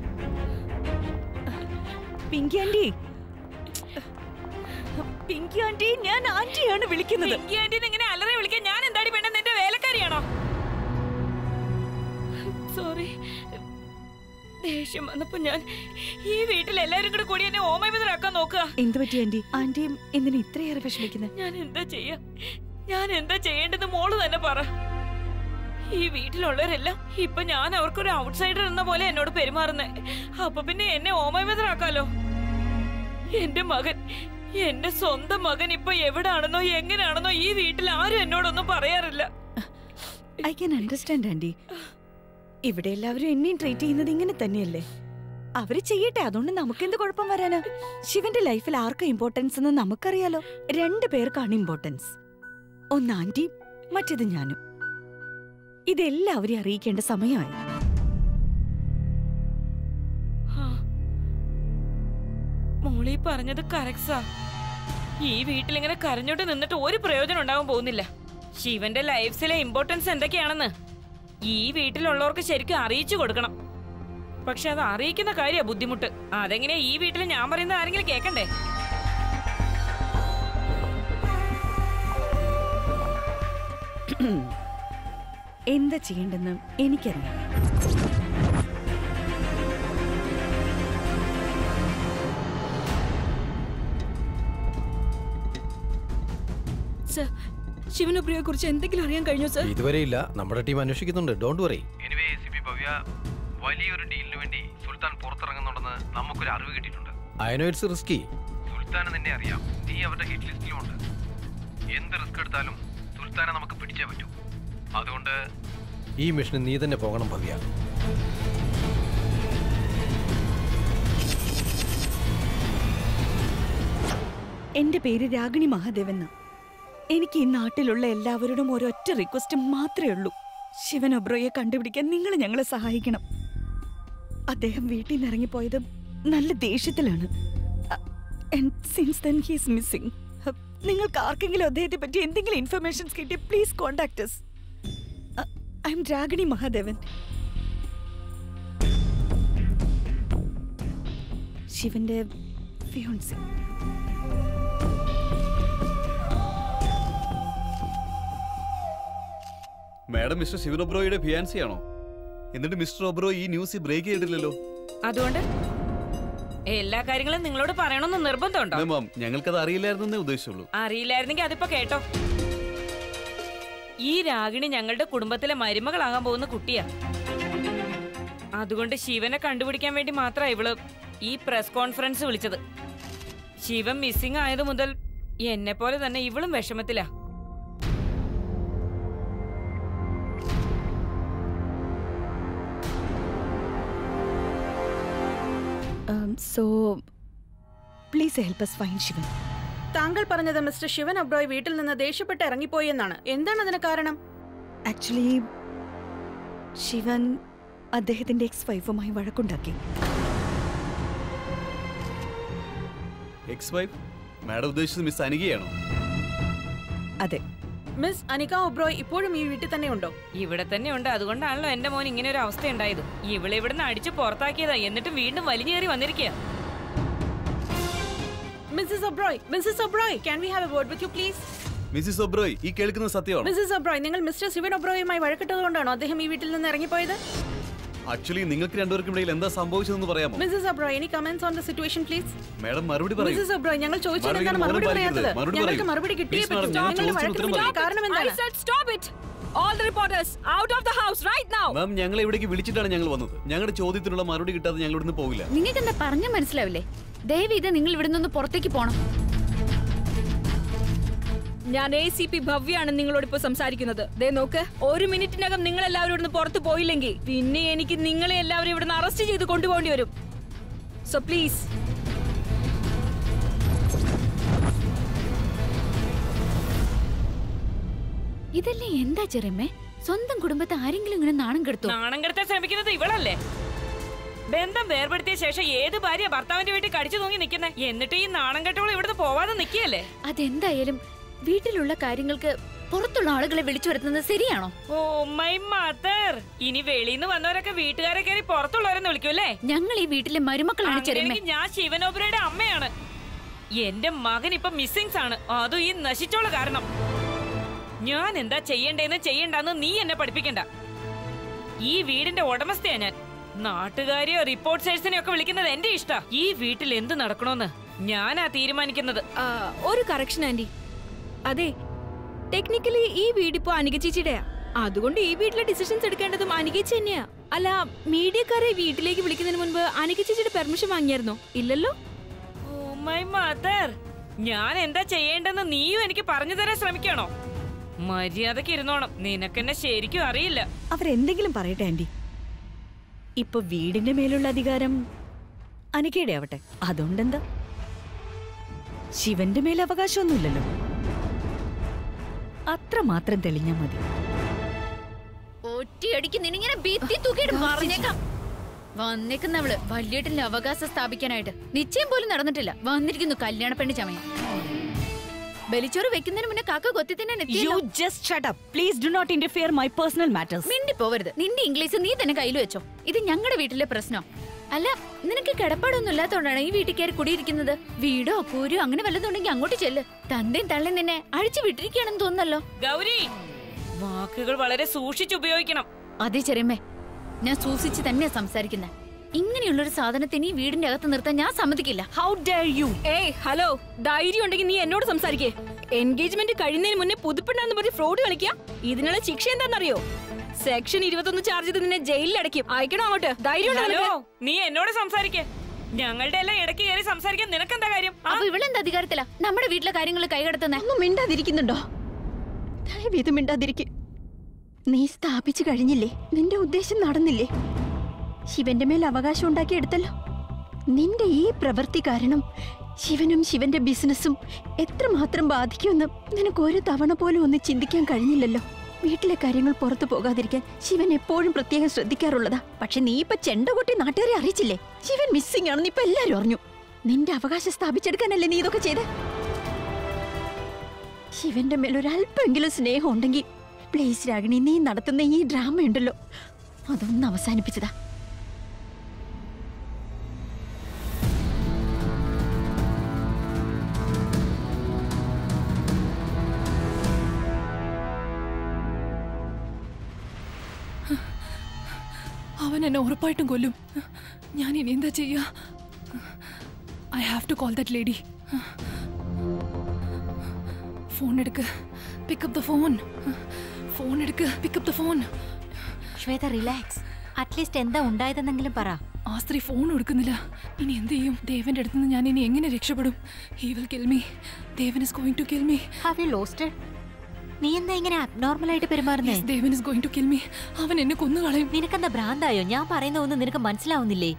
Speaker 1: ഞാൻ ആന്റിയാണ് വിളിക്കുന്നത്.
Speaker 3: അലറി വിളിക്കാൻ ഞാൻ എന്താടി പെണ്ണ, നിന്റെ വേലക്കാരിയാണോ? സോറി, ദേഷ്യം വന്നപ്പോ ഞാൻ ഈ വീട്ടിൽ എല്ലാരും കൂടെ കൂടി എന്നെ ഓമയമിതരാക്കാൻ നോക്കുക.
Speaker 1: എന്ത് പറ്റി ആന്റി? ആന്റിയും എന്തിനാ ഇത്രയേറെ വിഷമിക്കുന്നത്?
Speaker 3: ഞാൻ എന്താ ചെയ്യേണ്ടത് മോള് തന്നെ പറ. ഈ വീട്ടിലുള്ളവരെല്ലാം ഇപ്പൊ ഞാൻ അവർക്കൊരു ഔട്ട്സൈഡർ എന്ന പോലെ എന്നോട് പെരുമാറുന്നേ. അപ്പൊ പിന്നെ എന്നെ ഓമയമിതരാക്കാലോ. എന്റെ മകൻ, എന്റെ സ്വന്തം മകൻ ഇപ്പൊ എവിടാണെന്നോ എങ്ങനെയാണെന്നോ ഈ വീട്ടിൽ ആരും എന്നോടൊന്നും പറയാറില്ല.
Speaker 1: I can understand aunty. ഇവിടെ എല്ലാവരും എന്നെയും ട്രീറ്റ് ചെയ്യുന്നത് ഇങ്ങനെ തന്നെയല്ലേ? അവര് ചെയ്യട്ടെ, അതുകൊണ്ട് നമുക്കെന്ത് കുഴപ്പം വരാനാ? ശിവന്റെ ലൈഫിൽ ആർക്കും ഇമ്പോർട്ടൻസ് എന്ന് നമുക്കറിയാലോ. 2 പേർക്കാണ് ഇമ്പോർട്ടൻസ്. ഒന്ന് ആന്റി, മറ്റേത് ഞാനും. ഇതെല്ലാവരെയും അറിയിക്കേണ്ട സമയമായി.
Speaker 3: മോളി പറഞ്ഞത് കറക്സാ. ഈ വീട്ടിലിങ്ങനെ കരഞ്ഞോട്ട് നിന്നിട്ട് ഒരു പ്രയോജനം ഉണ്ടാവാൻ പോകുന്നില്ല. ശിവന്റെ ലൈഫിലെ ഇമ്പോർട്ടൻസ് എന്തൊക്കെയാണെന്ന് ഈ വീട്ടിലുള്ളവർക്ക് ശരിക്കും അറിയിച്ചു കൊടുക്കണം. പക്ഷെ അത് അറിയിക്കുന്ന കാര്യ ബുദ്ധിമുട്ട്. അതെങ്ങനെയാ ഈ വീട്ടിൽ ഞാൻ പറയുന്നത് ആരെങ്കിലും കേക്കണ്ടേ?
Speaker 1: എന്താ ചെയ്യേണ്ടെന്ന് എനിക്കറിയാം.
Speaker 5: ശിവനൊബ്രിയെ കുറിച്ച് എന്തെങ്കിലും അറിയാൻ കഴിഞ്ഞോ സർ?
Speaker 11: ഇതുവരെ ഇല്ല, നമ്മുടെ ടീം അന്വേഷിക്കുന്നുണ്ട്. Don't worry.
Speaker 12: വലിയൊരു ഡീലിന് വേണ്ടി സുൽത്താൻ പുറത്തിറങ്ങുന്നുണ്ടെന്ന് നമുക്കൊരു അറിവ് കിട്ടിയിട്ടുണ്ട്.
Speaker 11: I know it's risky.
Speaker 12: സുൽത്താനെ നിന്നെ അറിയാം, നീ അവരുടെ ഹിറ്റ് ലിസ്റ്റിലുമുണ്ട്. എന്ത് റിസ്ക് എടുത്താലും സുൽത്താനെ നമുക്ക് പിടിച്ചേ പറ്റൂ. അതുകൊണ്ട്
Speaker 11: ഈ മിഷന് നീ തന്നെ പോകണം ഭവ്യ.
Speaker 1: എന്റെ പേര് രാഗിണി മഹാദേവൻ. എനിക്ക് ഈ നാട്ടിലുള്ള എല്ലാവരോടും ഒരൊറ്റ റിക്വസ്റ്റ് മാത്രമേ ഉള്ളൂ. ശിവൻ ഒബ്രോയെ കണ്ടുപിടിക്കാൻ നിങ്ങൾ ഞങ്ങളെ സഹായിക്കണം. അദ്ദേഹം വീട്ടിൽ നിന്ന് ഇറങ്ങിപ്പോയത് നല്ല ദേഷ്യത്തിലാണ്. Since then he is missing. നിങ്ങൾക്ക് ആർക്കെങ്കിലും അദ്ദേഹത്തെ പറ്റി എന്തെങ്കിലും ഇൻഫർമേഷൻസ് കിട്ടിയ please contact us. I am Ragini Mahadevan, ശിവന്റെ ഫിയോൻസി.
Speaker 2: മാഡം മിസ്റ്റർ ശിവൻ ഒബ്രോയുടെ ഫിയാൻസി ആണോ? എന്നിട്ട് മിസ്റ്റർ ഒബ്രോ ഈ ന്യൂസ് ബ്രേക്ക് ചെയ്തിട്ടില്ലല്ലോ.
Speaker 3: അതുകൊണ്ട് എല്ലാ കാര്യങ്ങളും നിങ്ങളോട് പറയണമെന്ന് നിർബന്ധമുണ്ടോ?
Speaker 2: ഞങ്ങൾക്കത് അറിയില്ലായിരുന്നേ ഉദ്ദേശിച്ചുള്ളൂ.
Speaker 3: അറിയില്ലായിരുന്നെങ്കിൽ അതിപ്പോ കേട്ടോ. ഈ രാഗിണി ഞങ്ങളുടെ കുടുംബത്തിലെ മരുമകളാകാൻ പോകുന്ന കുട്ടിയാ. അതുകൊണ്ട് ശിവനെ കണ്ടുപിടിക്കാൻ വേണ്ടി മാത്രമാണ് ഇവള് ഈ പ്രസ് കോൺഫറൻസ് വിളിച്ചത്. ശിവൻ മിസ്സിംഗ് ആയത് മുതൽ എന്നെ പോലെ തന്നെ ഇവളും വിഷമത്തിലാ.
Speaker 1: So please help us find Shivan.
Speaker 4: താങ്കൾ പറഞ്ഞത് മിസ്റ്റർ ശിവൻ ഒബ്രോയ് വീട്ടിൽ നിന്ന് ദേഷ്യപ്പെട്ട് ഇറങ്ങിപ്പോയി എന്നാണ്. എന്താണ് അതിന് കാരണം?
Speaker 1: ആക്ച്വലി ശിവൻ അദ്ദേഹത്തിന്റെ എക്സ് വൈഫുമായി വഴക്കുണ്ടാക്കി.
Speaker 2: Ex wife? മാഡം ഉദ്ദേശിച്ചത് മിസ് അനികയാണോ?
Speaker 1: അതെ.
Speaker 4: മിസ് അനിക ഒബ്രോയ് ഇപ്പോഴും ഈ വീട്ടിൽ തന്നെ ഉണ്ടോ?
Speaker 3: ഇവിടെ തന്നെ ഉണ്ട്. അതുകൊണ്ടാണല്ലോ എന്റെ മോൻ ഇങ്ങനെ ഒരു അവസ്ഥ ഉണ്ടായത്. ഇവളെ ഇവിടുന്ന് അടിച്ചു പുറത്താക്കിയതാ, എന്നിട്ട് വീണ്ടും വലിഞ്ഞേറി വന്നിരിക്കുക.
Speaker 4: Mrs Oberoi, can we have a word with you please?
Speaker 2: Mrs Oberoi, ഈ കേൾക്കുന്നത് സത്യമാണോ?
Speaker 4: മിസ്സസ് ഒബ്രോയ്, നിങ്ങൾ മിസ്റ്റർ സിവൻ ഒബ്രോയുമായി വഴക്കിട്ടതുകൊണ്ടാണോ അദ്ദേഹം ഈ വീട്ടിൽ നിന്ന് ഇറങ്ങിപ്പോയത്?
Speaker 2: ആക്ച്വലി നിങ്ങൾക്ക് രണ്ടുപേർക്കും ഇടയിൽ എന്താ സംഭവിച്ചതെന്ന് പറയാമോ?
Speaker 4: Mrs Oberoi, any comments on the situation please?
Speaker 2: Madam മറുപടി പറയൂ.
Speaker 4: മിസ്സസ് ഒബ്രോയ്, ഞങ്ങൾ ചോദിച്ചത് എന്താണ് മറുപടി പറയാത്തത്? ഞങ്ങൾക്ക് മറുപടി കിട്ടിയേ പറ്റൂ. ഞങ്ങൾ വഴക്കിടുന്ന കാരണം എന്താണ്?
Speaker 5: I said stop it. All the reporters out of the house right now.
Speaker 2: മാം, ഞങ്ങളെ ഇവിടേക്ക് വിളിച്ചിട്ടാണ് ഞങ്ങൾ വന്നത്. ഞങ്ങളുടെ ചോദ്യത്തിനുള്ള മറുപടി കിട്ടാതെ ഞങ്ങൾ ഇവിടുന്ന് പോകില്ല.
Speaker 5: നിങ്ങൾക്ക് എന്താ പറഞ്ഞാൽ മനസ്സിലാവില്ലേ? ദയവീത് നിങ്ങൾ ഇവിടെ നിന്ന് പുറത്തേക്ക് പോണം. ഞാൻ ACP ഭവ്യാണ് നിങ്ങളോട് ഇപ്പൊ സംസാരിക്കുന്നത്. ദേ നോക്ക്, 1 മിനിറ്റിനകം നിങ്ങൾ എല്ലാവരും ഇവിടുന്ന് പുറത്തു പോയില്ലെങ്കിൽ പിന്നെ എനിക്ക് നിങ്ങളെ എല്ലാവരും ഇവിടുന്ന് അറസ്റ്റ് ചെയ്ത് കൊണ്ടുപോകേണ്ടി വരും. So please. ഇതല്ലേ എന്താ ചെറിയമ്മേ? സ്വന്തം കുടുംബത്തെ ആരെങ്കിലും ഇങ്ങനെ നാണം കെടുത്തു?
Speaker 3: നാണം കെടുത്താൻ ശ്രമിക്കുന്നത് ഇവളല്ലേ? ബന്ധം വേർപെടുത്തിയ ശേഷം ഏത് ഭാര്യ ഭർത്താവിന്റെ വീട്ടിൽ കടിച്ചു തൂങ്ങി നിൽക്കുന്നേ? എന്നിട്ട് ഈ നാണം കെട്ടോളം ഇവിടുന്ന് പോവാതെ നിൽക്കുകയല്ലേ?
Speaker 5: അതെന്തായാലും വീട്ടിലുള്ള കാര്യങ്ങൾക്ക് പുറത്തുള്ള ആളുകളെ വിളിച്ചു വരുത്തുന്നത് ശരിയാണോ?
Speaker 3: ഓ മൈ മദർ, ഇനി വെളിന്ന് വന്നവരൊക്കെ വീട്ടുകാരെ കയറി പുറത്തുള്ളവരെന്ന് വിളിക്കൂല്ലേ?
Speaker 5: ഞങ്ങൾ ഈ വീട്ടിലെ മരുമക്കളാണ് ചെറിയമ്മേ.
Speaker 3: ഞാൻ ശിവൻ ഒബ്രോയുടെ അമ്മയാണ്. എന്റെ മകൻ ഇപ്പൊ മിസ്സിങ്സ് ആണ്. അതും ഈ നശിച്ചോള കാരണം. ഞാൻ എന്താ ചെയ്യണ്ടേന്ന് ചെയ്യണ്ടെന്ന് നീ എന്നെ പഠിപ്പിക്കണ്ട. ഈ വീടിന്റെ ഉടമസ്ഥയാ ഞാൻ. നാട്ടുകാരെയോ റിപ്പോർട്ടേഴ്സിനെയോ ഒക്കെ വിളിക്കുന്നത് എന്റെ ഇഷ്ടാ. ഈ വീട്ടിൽ എന്ത് നടക്കണോന്ന് ഞാനാ തീരുമാനിക്കുന്നത്.
Speaker 5: ഒരു കറക്ഷൻ ആന്റി. അതെ, ടെക്നിക്കലി ഈ വീടിപ്പോ അനിക ചേച്ചിയുടെയാ. അതുകൊണ്ട് ഈ വീട്ടിലെ ഡിസിഷൻസ് എടുക്കേണ്ടതും അനിക ചേച്ചി തന്നെയാ. അല്ല, മീഡിയക്കാരെ വീട്ടിലേക്ക് വിളിക്കുന്നതിന് മുൻപ് അനിക ചേച്ചിയുടെ പെർമിഷൻ വാങ്ങിയായിരുന്നോ? ഇല്ലല്ലോ.
Speaker 3: ഓ മൈ മദർ, ഞാൻ എന്താ ചെയ്യേണ്ടെന്ന് നീയും എനിക്ക് പറഞ്ഞു തരാൻ ശ്രമിക്കണോ? മര്യാദക്ക് ഇരുന്നോണം. നിനക്കെന്നെ ശരിക്കും അറിയില്ല.
Speaker 1: അവരെന്തെങ്കിലും പറയട്ടെ ആന്റി. ഇപ്പൊ വീടിന്റെ മേലുള്ള അധികാരം അനികയുടെ ആവട്ടെ. അതുകൊണ്ടെന്താ? ശിവന്റെ മേലെ അവകാശമൊന്നുമില്ലല്ലോ. അത്ര മാത്രം തെളിഞ്ഞാ മതി.
Speaker 5: ഒറ്റയടിക്ക് നിന്നിങ്ങനെ ഭിത്തി തൂക്കിയിട്ട് പറഞ്ഞേക്കാം. വന്നേക്കുന്നവള് വലിയേട്ടിന്റെ അവകാശം സ്ഥാപിക്കാനായിട്ട് നിശ്ചയം പോലും നടന്നിട്ടില്ല. വന്നിരിക്കുന്നു കല്യാണ പെണ്ണ് ചമയം. ബലിച്ചോറ് വെക്കുന്നതിന് മുന്നേ കാക്ക കൊത്തി തന്നെ മിണ്ടി പോവരുത്. നിന്റെ ഇംഗ്ലീഷ് നീ തന്നെ കയ്യിൽ വെച്ചോ. ഇത് ഞങ്ങളുടെ വീട്ടിലെ പ്രശ്നം അല്ല. നിനക്ക് കിടപ്പാടൊന്നും ഇല്ലാത്തോണ്ടാണ് ഈ വീട്ടിൽ കയറി കുടിയിരിക്കുന്നത്. വീടോ കൂരോ അങ്ങനെ വല്ലതുണ്ടെങ്കിൽ അങ്ങോട്ട് ചെല്ല്. തന്തയും തള്ളി നിന്നെ അഴിച്ചു വിട്ടിരിക്കുകയാണെന്ന് തോന്നല്ലോ.
Speaker 3: ഗൗരി, വാക്കുകൾ വളരെ സൂക്ഷിച്ചുപയോഗിക്കണം.
Speaker 5: അതെ ചെറിയമ്മേ, ഞാൻ സൂക്ഷിച്ച് തന്നെയാ സംസാരിക്കുന്നത്. ഇങ്ങനെയുള്ളൊരു സാധനത്തിന് ഈ വീടിന്റെ അകത്ത് നിർത്താൻ ഞാൻ സമ്മതിക്കില്ല.
Speaker 1: How dare you?
Speaker 5: ഏയ് ഹലോ, ധൈര്യം ഉണ്ടെങ്കിൽ നീ എന്നോട് സംസാരിക്കേ. എൻഗേജ്മെന്റ് കഴിയുന്നതിന് മുന്നേ പുതുപ്പെണ്ണാന്ന് പറഞ്ഞ് ഫ്രോഡ് കളിക്കുക. ഇതിനുള്ള ശിക്ഷ എന്താണെന്നറിയോ? സെക്ഷൻ 21 ചാർജ് ചെയ്ത് നിന്നെ ജയിലിൽ അടയ്ക്കും. അയക്കണോ അങ്ങോട്ട്? ധൈര്യം
Speaker 3: നീ എന്നോട് സംസാരിക്കേ. ഞങ്ങളുടെ എല്ലാം ഇടയ്ക്ക് കയറി സംസാരിക്കാൻ നിനക്കെന്താ കാര്യം?
Speaker 5: അപ്പൊ ഇവളെന്താ അധികാരത്തിലാ നമ്മുടെ വീട്ടിലെ കാര്യങ്ങൾ കൈകടത്തുന്നേ?
Speaker 10: ഒന്നും മിണ്ടാതിരിക്കുന്നുണ്ടോ? ദയവേത് മിണ്ടാതിരിക്കും. നീ സ്ഥാപിച്ചു കഴിഞ്ഞില്ലേ? നിന്റെ ഉദ്ദേശം നടന്നില്ലേ? ശിവന്റെ മേൽ അവകാശം ഉണ്ടാക്കിയെടുത്തല്ലോ. നിന്റെ ഈ പ്രവൃത്തി കാരണം ശിവനും ശിവന്റെ ബിസിനസ്സും എത്രമാത്രം ബാധിക്കുമെന്ന് നിനക്ക് ഒരു തവണ പോലും ഒന്ന് ചിന്തിക്കാൻ കഴിഞ്ഞില്ലല്ലോ. വീട്ടിലെ കാര്യങ്ങൾ പുറത്തു പോകാതിരിക്കാൻ ശിവൻ എപ്പോഴും പ്രത്യേകം ശ്രദ്ധിക്കാറുള്ളതാ. പക്ഷെ നീ ഇപ്പൊ ചെണ്ടകൊട്ടി നാട്ടുകാരെ അറിയിച്ചില്ലേ? ശിവൻ മിസ്സിംഗ് ആണെന്ന് ഇപ്പൊ എല്ലാരും അറിഞ്ഞു. നിന്റെ അവകാശം സ്ഥാപിച്ചെടുക്കാനല്ലേ നീ ഇതൊക്കെ ചെയ്തേ? ശിവന്റെ മേലൊരല്പമെങ്കിലും സ്നേഹം ഉണ്ടെങ്കിൽ പ്ലീസ് രാഗിണി, നീ നടത്തുന്ന ഈ ഡ്രാമ ഉണ്ടല്ലോ, അതൊന്ന് അവസാനിപ്പിച്ചതാ.
Speaker 13: അവൻ എന്നെ ഉറപ്പായിട്ടും കൊല്ലും. ഞാൻ ഇനി എന്താ ചെയ്യാ? I have to call that lady. Phone എടുക്ക്. Pick up the phone. ഫോൺ എടുക്ക്. Pick up the phone.
Speaker 10: Shweta, relax. At least എന്താ ഉണ്ടായതെന്നെങ്കിലും പറ.
Speaker 13: ആ സ്ത്രീ ഫോൺ എടുക്കുന്നില്ല. ഇനി എന്ത് ചെയ്യും? ദേവന്റെ അടുത്തുനിന്ന് ഞാൻ ഇനി എങ്ങനെ രക്ഷപ്പെടും? He will kill me. Devan is going to kill me.
Speaker 10: Have you lost it? നീ എന്താ ഇങ്ങനെ അബ്നോർമൽ ആയിട്ട് പെരുമാറുന്നേ?
Speaker 13: Devan is going to kill me. അവൻ എന്നെ കൊന്നുകളയും.
Speaker 10: നിനക്കെന്താ ഭ്രാന്തായോ? ഞാൻ പറയുന്ന ഒന്നും നിനക്ക് മനസ്സിലാവുന്നില്ലേ?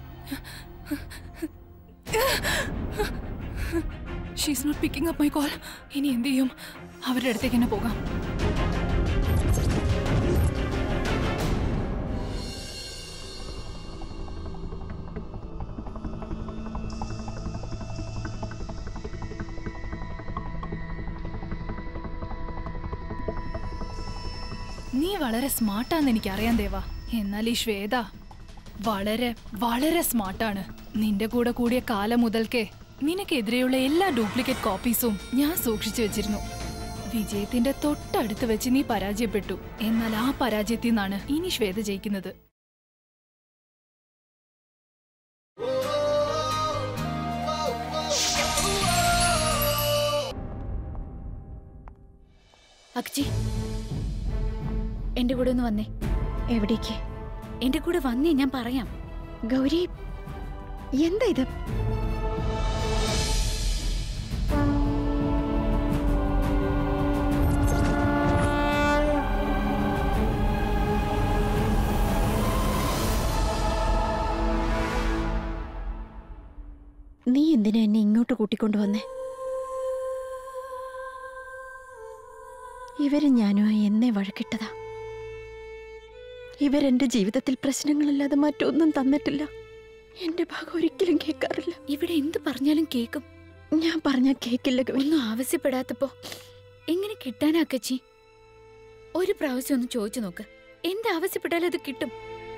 Speaker 13: She is not picking up my call. ഇനി എന്ത് ചെയ്യും? അവരുടെ അടുത്തേക്ക് തന്നെ പോകാം. നീ വളരെ സ്മാർട്ടാന്ന് എനിക്കറിയാം ദേവാ. എന്നാൽ ഈ ശ്വേത വളരെ വളരെ സ്മാർട്ടാണ്. നിന്റെ കൂടെ കൂടിയ കാലം മുതൽക്കേ നിനക്കെതിരെയുള്ള എല്ലാ ഡ്യൂപ്ലിക്കേറ്റ് കോപ്പീസും ഞാൻ സൂക്ഷിച്ചു വെച്ചിരുന്നു. വിജയത്തിന്റെ തൊട്ടടുത്ത് വെച്ച് നീ പരാജയപ്പെട്ടു. എന്നാൽ ആ പരാജയത്തിൽ നിന്നാണ് ഇനി ശ്വേത ജയിക്കുന്നത്.
Speaker 5: അക്ചി, എന്റെ കൂടെ ഒന്ന് വന്നേ.
Speaker 10: എവിടേക്ക്?
Speaker 5: എന്റെ കൂടെ വന്നേ, ഞാൻ പറയാം.
Speaker 10: ഗൗരി, എന്താ ഇത്? നീ എന്തിനാ എന്നെ ഇങ്ങോട്ട് കൂട്ടിക്കൊണ്ടുവന്നേ? ഇവരും ഞാനുമായി എന്നെ വഴക്കിട്ടതാ. ഇവരെന്റെ ജീവിതത്തിൽ പ്രശ്നങ്ങളല്ലാതെ മറ്റൊന്നും തന്നിട്ടില്ല. എന്റെ ഭാഗം ഒരിക്കലും കേൾക്കാറില്ല.
Speaker 5: ഇവിടെ എന്ത് പറഞ്ഞാലും കേക്കും.
Speaker 10: ഞാൻ പറഞ്ഞാ കേക്കില്ല.
Speaker 5: ഒന്നും ആവശ്യപ്പെടാത്തപ്പോ എങ്ങനെ കിട്ടാനാ അക്കച്ചി? ഒരു പ്രാവശ്യം ഒന്ന് ചോദിച്ചു നോക്ക്. എന്താവശ്യപ്പെട്ടാലും അത് കിട്ടും.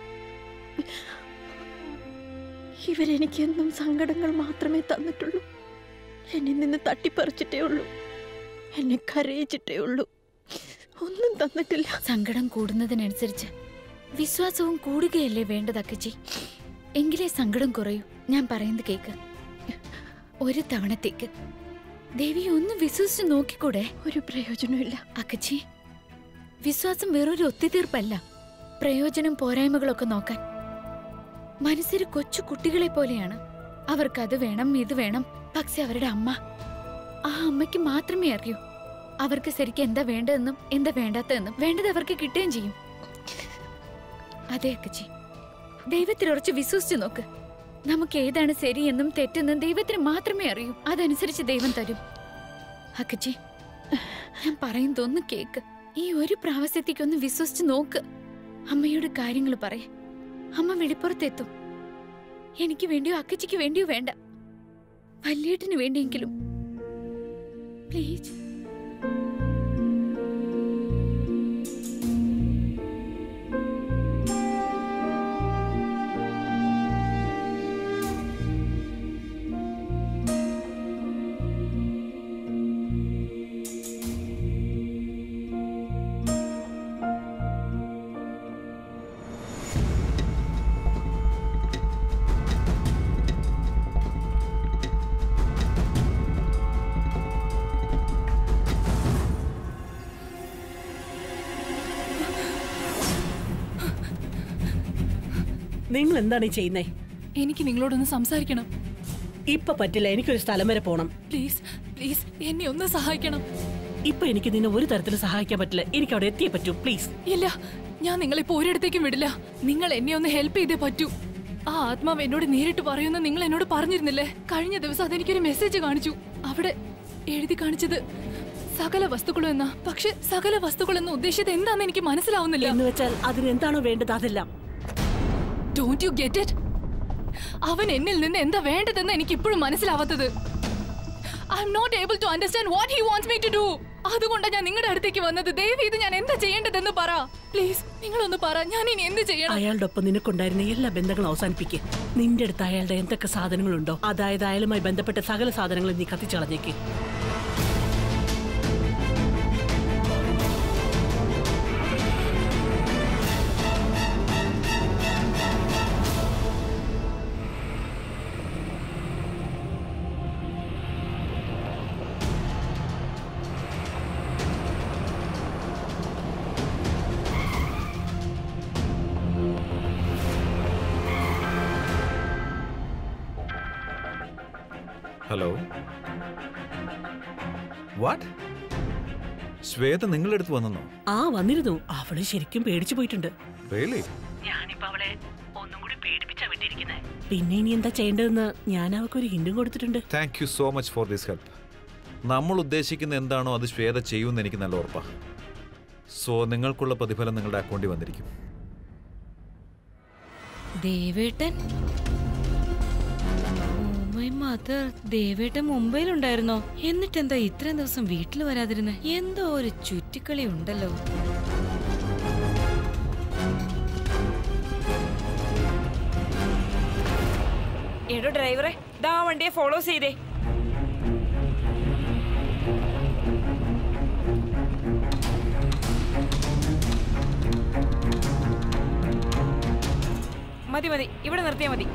Speaker 10: ഇവരെനിക്ക് എന്നും സങ്കടങ്ങൾ മാത്രമേ തന്നിട്ടുള്ളൂ. എന്നിൽ നിന്ന് തട്ടിപ്പറിച്ചിട്ടേ ഉള്ളൂ. എന്നെ കരയിച്ചിട്ടേ ഉള്ളൂ. ഒന്നും തന്നിട്ടില്ല.
Speaker 5: സങ്കടം കൂടുന്നതിനനുസരിച്ച് വിശ്വാസവും കൂടുകയല്ലേ വേണ്ടത് അക്കച്ചി? എങ്കിലേ സങ്കടം കുറയൂ. ഞാൻ പറയുന്നത് കേക്ക്. ഒരു തവണത്തേക്ക് ദേവി ഒന്ന് വിശ്വസിച്ച് നോക്കിക്കൂടെ?
Speaker 10: ഒരു പ്രയോജനമില്ല
Speaker 5: അക്കച്ചി. വിശ്വാസം വേറൊരു ഒത്തുതീർപ്പല്ല. പ്രയോജനം പോരായ്മകളൊക്കെ നോക്കാൻ മനസ്സിൽ കൊച്ചു കുട്ടികളെ പോലെയാണ്. അവർക്കത് വേണം, ഇത് വേണം. പക്ഷെ അവരുടെ അമ്മ, ആ അമ്മയ്ക്ക് മാത്രമേ അറിയൂ അവർക്ക് ശരിക്കും എന്താ വേണ്ടതെന്നും എന്താ വേണ്ടാത്തതെന്നും. വേണ്ടത് അവർക്ക് കിട്ടുകയും ചെയ്യും. അതെ അക്കച്ചി, ദൈവത്തിൽ ഉറച്ച് വിശ്വസിച്ചു നോക്ക്. നമുക്ക് ഏതാണ് ശരിയെന്നും തെറ്റെന്നും ദൈവത്തിന് മാത്രമേ അറിയൂ. അതനുസരിച്ച് ദൈവം തരും. അക്കച്ചി, ഞാൻ പറയുന്നതൊന്ന് കേക്ക്. ഈ ഒരു പ്രാവശ്യത്തേക്കൊന്ന് വിശ്വസിച്ച് നോക്ക്. അമ്മയോട് കാര്യങ്ങൾ പറയ. അമ്മ വെളിപ്പുറത്തെത്തും. എനിക്ക് വേണ്ടിയോ അക്കച്ചിക്ക് വേണ്ടിയോ വേണ്ട, വല്യേട്ടന് വേണ്ടിയെങ്കിലും പ്ലീസ്.
Speaker 4: നിങ്ങൾ എന്താണ് ഈ ചെയ്യുന്നേ?
Speaker 13: എനിക്ക് നിങ്ങളോടൊന്ന് സംസാരിക്കണം.
Speaker 4: ഇപ്പൊ പറ്റില്ല, എനിക്കൊരു സ്ഥലം വരെ പോണം.
Speaker 13: പ്ലീസ് പ്ലീസ്, എന്നെ ഒന്ന് സഹായിക്കണം.
Speaker 4: ഇപ്പൊ എനിക്ക് നിന്നെ ഒരു തരത്തിലും സഹായിക്കാൻ പറ്റില്ല. എനിക്ക് അവിടെ എത്തിയേ പറ്റൂ. പ്ലീസ്.
Speaker 13: ഇല്ല, ഞാൻ നിങ്ങളിപ്പോ ഒരിടത്തേക്കും വിടില്ല. നിങ്ങൾ എന്നെ ഒന്ന് ഹെൽപ്പ് ചെയ്തേ പറ്റൂ. ആ ആത്മാവ് എന്നോട് നേരിട്ട് പറയുമെന്ന് നിങ്ങൾ എന്നോട് പറഞ്ഞിരുന്നില്ലേ? കഴിഞ്ഞ ദിവസം അതെനിക്കൊരു മെസ്സേജ് കാണിച്ചു. അവിടെ എഴുതി കാണിച്ചത് സകല വസ്തുക്കളും എന്നാ. പക്ഷെ സകല വസ്തുക്കൾ എന്ന് ഉദ്ദേശിച്ചത് എന്താണെന്ന് എനിക്ക് മനസ്സിലാവുന്നില്ല.
Speaker 4: എന്ന് വെച്ചാൽ അതിന് എന്താണോ വേണ്ടത് അതെല്ലാം.
Speaker 13: Don't you get it? അവൻ എന്നിൽ നിന്ന് എന്താ വേണ്ടതെന്ന് എനിക്ക് ഇപ്പോഴും മനസ്സിലാവാത്തത്. I'm not able to understand what he wants me to do. അതുകൊണ്ടാണ് ഞാൻ നിങ്ങളുടെ അടുത്തേക്ക് വന്നത്. ദയവ് ഇത് ഞാൻ എന്താ ചെയ്യേണ്ടതെന്ന് പറ. പ്ലീസ്, നിങ്ങളൊന്ന് പറ. ഞാൻ ഇനി എന്ത് ചെയ്യണം?
Speaker 4: അയാളുടെ ഒപ്പം നിനക്കുണ്ടായിരുന്ന എല്ലാ ബന്ധങ്ങളും അവസാനിപ്പിക്കുക. നിന്റെ അടുത്ത് അയാളുടെ എന്തൊക്കെ സാധനങ്ങളുണ്ടോ, അതായത് അയാളുമായി ബന്ധപ്പെട്ട സകല സാധനങ്ങളും നീ കത്തിച്ചളഞ്ഞേക്ക്.
Speaker 14: Hello, what? ശ്വേത നിങ്ങളുടെ അടുത്ത് വന്നോ?
Speaker 4: ആ, വന്നിരുന്നു. അവള് ശരിക്കും പേടിച്ചു പോയിട്ടുണ്ട്.
Speaker 15: ഞാനിപ്പോ അവളെ ഒന്നും കൂടി പേടിപ്പിച്ചാ വിട്ടിരിക്കുന്നേ.
Speaker 4: പിന്നെ ഇനി എന്താ ചെയ്യേണ്ടതെന്ന് ഞാൻ അവൾക്കൊരു ഹിന്റും കൊടുത്തിട്ടുണ്ട്.
Speaker 14: Thank you so much for this help. നമ്മൾ ഉദ്ദേശിക്കുന്ന എന്താണോ അത് ശ്വേത ചെയ്യുമെന്ന് എനിക്ക് നല്ല ഉറപ്പാ. സോ നിങ്ങൾക്കുള്ള പ്രതിഫലം നിങ്ങളുടെ അക്കൗണ്ടിൽ വന്നിരിക്കും.
Speaker 3: ദേവേട്ടൻ, മദർ, ദേവേട്ടൻ മുംബൈയിലുണ്ടായിരുന്നോ? എന്നിട്ടെന്താ ഇത്രയും ദിവസം വീട്ടിൽ വരാതിരുന്നേ? എന്തോ ഒരു ചുറ്റിക്കളി ഉണ്ടല്ലോ. എടോ ഡ്രൈവറെ, ദാ വണ്ടിയെ ഫോളോ ചെയ്തേ. മതി മതി, ഇവിടെ നിർത്തിയാ മതി.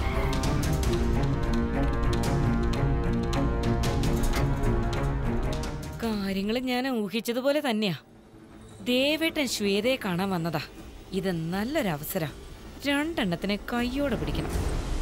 Speaker 3: കാര്യങ്ങൾ ഞാൻ ഊഹിച്ചതുപോലെ തന്നെയാ. ദേവേട്ടൻ ശ്വേതയെ കാണാൻ വന്നതാ. ഇത് നല്ലൊരവസര. 2 എണ്ണത്തിനെ കയ്യോടെ പിടിക്കണം.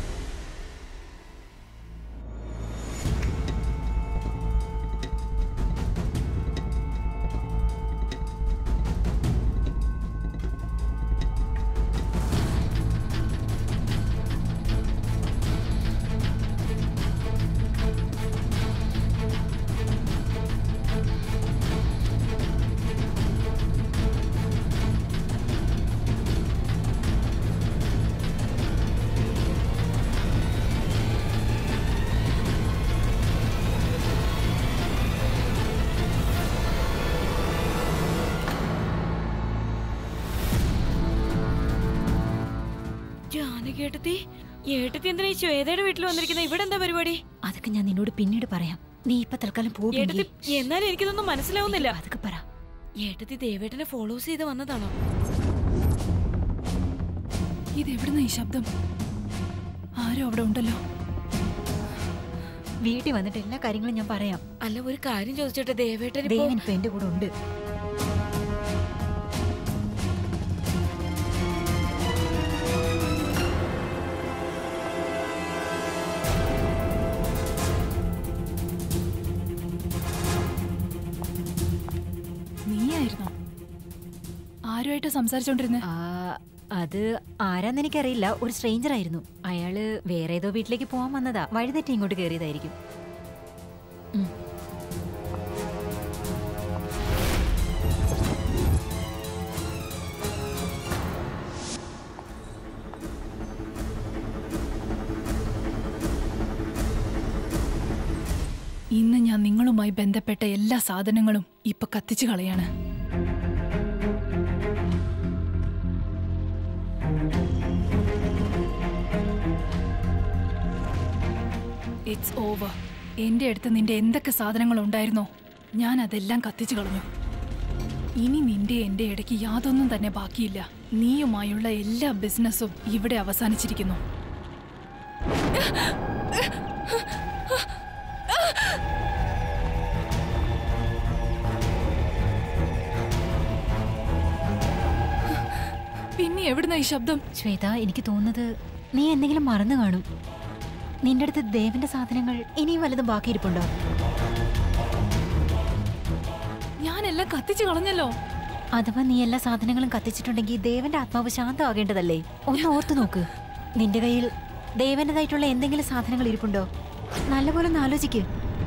Speaker 3: ഏട്ടത്തി എന്തിനാ ശ്വേതയുടെ വീട്ടിൽ വന്നിരിക്കുന്നത്? ഇവിടെ എന്താ പരിപാടി?
Speaker 10: അതൊക്കെ ഞാൻ നിന്നോട് പിന്നീട് പറയാം. നീ ഇപ്പൊ തൽക്കാലം പോകും.
Speaker 3: എന്നാലും എനിക്കിതൊന്നും മനസ്സിലാവുന്നില്ല. അതൊക്കെ പറ. ഏട്ടത്തി ദേവേട്ടനെ ഫോളോ ചെയ്ത് വന്നതാണോ?
Speaker 13: ഇതെവിടുന്ന ഈ ശബ്ദം? ആരും അവിടെ ഉണ്ടല്ലോ.
Speaker 10: വീട്ടിൽ വന്നിട്ട് എല്ലാ കാര്യങ്ങളും ഞാൻ പറയാം.
Speaker 3: അല്ല, ഒരു കാര്യം ചോദിച്ചോട്ടെ, ദേവേട്ടൻ
Speaker 10: ഇപ്പൊ എന്റെ കൂടെ ഉണ്ട്.
Speaker 13: ആരുമായിട്ട് സംസാരിച്ചോണ്ടിരുന്നേ?
Speaker 10: അത് ആരാന്ന് എനിക്കറിയില്ല. ഒരു സ്ട്രേഞ്ചർ ആയിരുന്നു. അയാള് വേറെ ഏതോ വീട്ടിലേക്ക് പോകാൻ വന്നതാ. വഴിതെറ്റി ഇങ്ങോട്ട് കയറിയതായിരിക്കും.
Speaker 13: ഇന്ന് ഞാൻ നിങ്ങളുമായി ബന്ധപ്പെട്ട എല്ലാ സാധനങ്ങളും ഇപ്പൊ കത്തിച്ചു കളയാണ്. It's over. എന്റെ അടുത്ത് നിന്റെ എന്തൊക്കെ സാധനങ്ങൾ ഉണ്ടായിരുന്നോ ഞാൻ അതെല്ലാം കത്തിച്ചു കളഞ്ഞു. ഇനി നിന്റെ എന്റെ ഇടയ്ക്ക് യാതൊന്നും തന്നെ ബാക്കിയില്ല. നീയുമായുള്ള എല്ലാ ബിസിനസ്സും ഇവിടെ അവസാനിച്ചിരിക്കുന്നു. പിന്നെ എവിടുന്ന ഈ ശബ്ദം?
Speaker 10: ശ്വേത, എനിക്ക് തോന്നുന്നത് നീ എന്തെങ്കിലും മറന്നു കാണും. നിന്റെ അടുത്ത് ദേവന്റെ സാധനങ്ങൾ ഇനിയും വല്ലതും ബാക്കിയിരിപ്പുണ്ടോ?
Speaker 13: ഞാനെല്ലാം കത്തിച്ചു കളഞ്ഞല്ലോ.
Speaker 10: അഥവാ നീ എല്ലാ സാധനങ്ങളും കത്തിച്ചിട്ടുണ്ടെങ്കിൽ ദേവന്റെ ആത്മാവ് ശാന്തമാകേണ്ടതല്ലേ? ഒന്ന് ഓർത്തു നോക്ക്. നിന്റെ കയ്യിൽ ദേവന്റേതായിട്ടുള്ള എന്തെങ്കിലും സാധനങ്ങൾ ഇരിപ്പുണ്ടോ? നല്ലപോലെ ഒന്ന് ആലോചിക്ക്.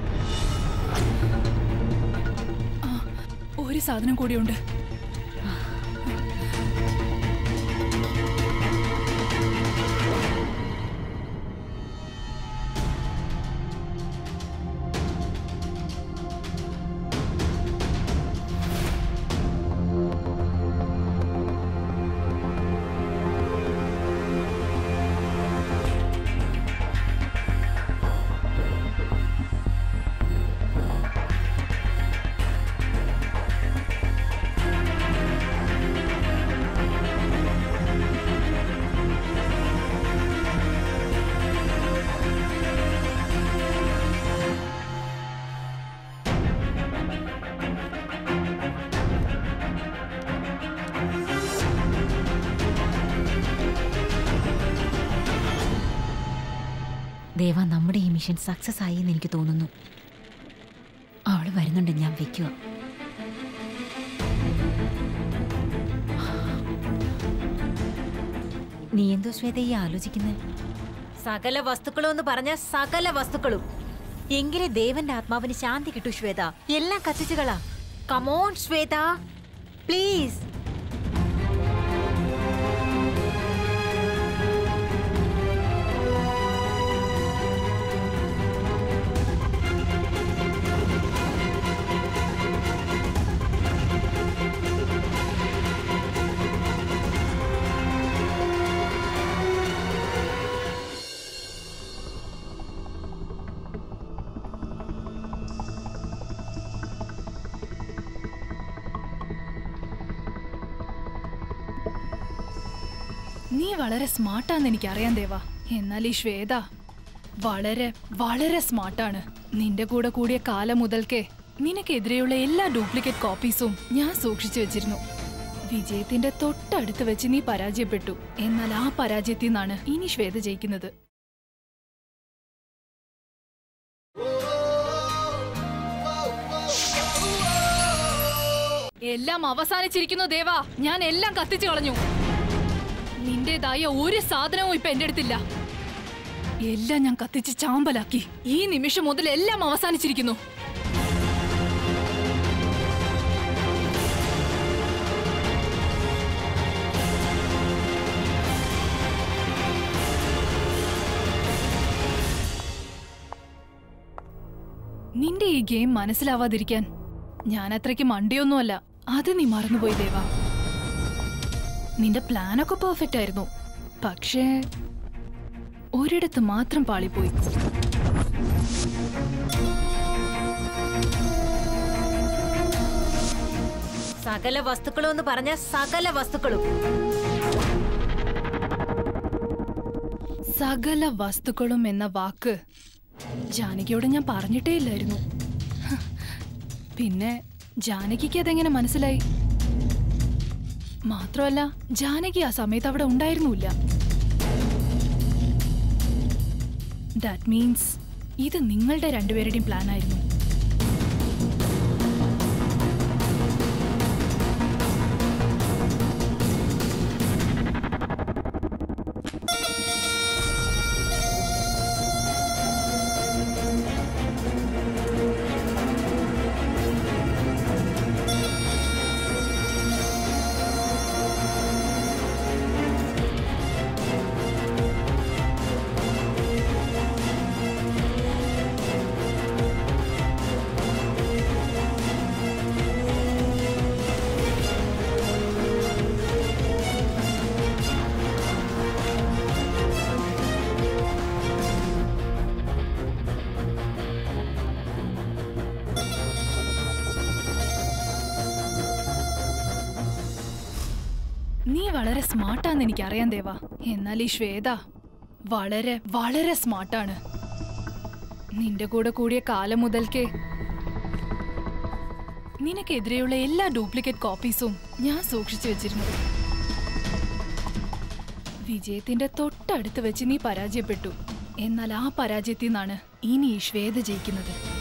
Speaker 13: ഒരു സാധനം കൂടിയുണ്ട്.
Speaker 10: ദേവ, നമ്മുടെ ഈ മിഷൻ സക്സസ് ആയി എന്ന് എനിക്ക് തോന്നുന്നു. അവള് വരുന്നുണ്ട്. ഞാൻ വെക്കുക. നീ എന്തോ ശ്വേത ഈ ആലോചിക്കുന്നത്? സകല വസ്തുക്കളും എന്ന് പറഞ്ഞ സകല വസ്തുക്കളും. എങ്കിലേ ദേവന്റെ ആത്മാവിന് ശാന്തി കിട്ടൂ ശ്വേത. എല്ലാം കത്തിച്ചുകളാ. Come on Shweta, please.
Speaker 13: നീ വളരെ സ്മാർട്ടാന്ന് എനിക്കറിയാം ദേവാ. എന്നാൽ ഈ ശ്വേത വളരെ വളരെ സ്മാർട്ടാണ്. നിന്റെ കൂടെ കൂടിയ കാലം മുതൽക്കേ നിനക്കെതിരെയുള്ള എല്ലാ ഡ്യൂപ്ലിക്കേറ്റ് കോപ്പീസും ഞാൻ സൂക്ഷിച്ചു വെച്ചിരുന്നു. വിജയത്തിന്റെ തൊട്ടടുത്ത് വെച്ച് നീ പരാജയപ്പെട്ടു. എന്നാൽ ആ പരാജയത്തിൽ നിന്നാണ് ഇനി ശ്വേത ജയിക്കുന്നത്. എല്ലാം അവസാനിച്ചിരിക്കുന്നു ദേവാ. ഞാൻ എല്ലാം കത്തിച്ചു കളഞ്ഞു. നിന്റേതായ ഒരു സാധനവും ഇപ്പൊ എന്റെ അടുത്തില്ല. എല്ലാം ഞാൻ കത്തിച്ച് ചാമ്പലാക്കി. ഈ നിമിഷം മുതൽ എല്ലാം അവസാനിച്ചിരിക്കുന്നു. നിന്റെ ഈ ഗെയിം മനസ്സിലാവാതിരിക്കാൻ ഞാൻ അത്രയ്ക്ക് മണ്ടിയൊന്നുമല്ല. അത് നീ മറന്നുപോയി ദേവാ. നിന്റെ പ്ലാനൊക്കെ പെർഫെക്റ്റ് ആയിരുന്നു. പക്ഷേ ഒരിടത്ത് മാത്രം പാളിപ്പോയി.
Speaker 10: സകല വസ്തുക്കളും എന്ന് പറഞ്ഞ സകല വസ്തുക്കളും.
Speaker 13: സകല വസ്തുക്കളും എന്ന വാക്ക് ജാനകിയോട് ഞാൻ പറഞ്ഞിട്ടേ ഇല്ലായിരുന്നു. പിന്നെ ജാനകിക്ക് അതെങ്ങനെ മനസ്സിലായി? മാത്രമല്ല ജാനകി ആ സമയത്ത് അവിടെ ഉണ്ടായിരുന്നില്ല. ദാറ്റ് മീൻസ് ഇത് നിങ്ങളുടെ രണ്ടുപേരുടെയും പ്ലാൻ ആയിരുന്നു. നീ വളരെ സ്മാർട്ടാന്ന് എനിക്കറിയാം ദേവാ. എന്നാൽ ഈ ശ്വേത വളരെ വളരെ സ്മാർട്ടാണ്. നിന്റെ കൂടെ കൂടിയ കാലം മുതൽക്കേ നിനക്കെതിരെയുള്ള എല്ലാ ഡ്യൂപ്ലിക്കേറ്റ് കോപ്പീസും ഞാൻ സൂക്ഷിച്ചു വെച്ചിരുന്നു. വിജയത്തിന്റെ തൊട്ടടുത്ത് വെച്ച് നീ പരാജയപ്പെട്ടു. എന്നാൽ ആ പരാജയത്തിൽ നിന്നാണ് ഇനി ഈ ശ്വേത ജയിക്കുന്നത്.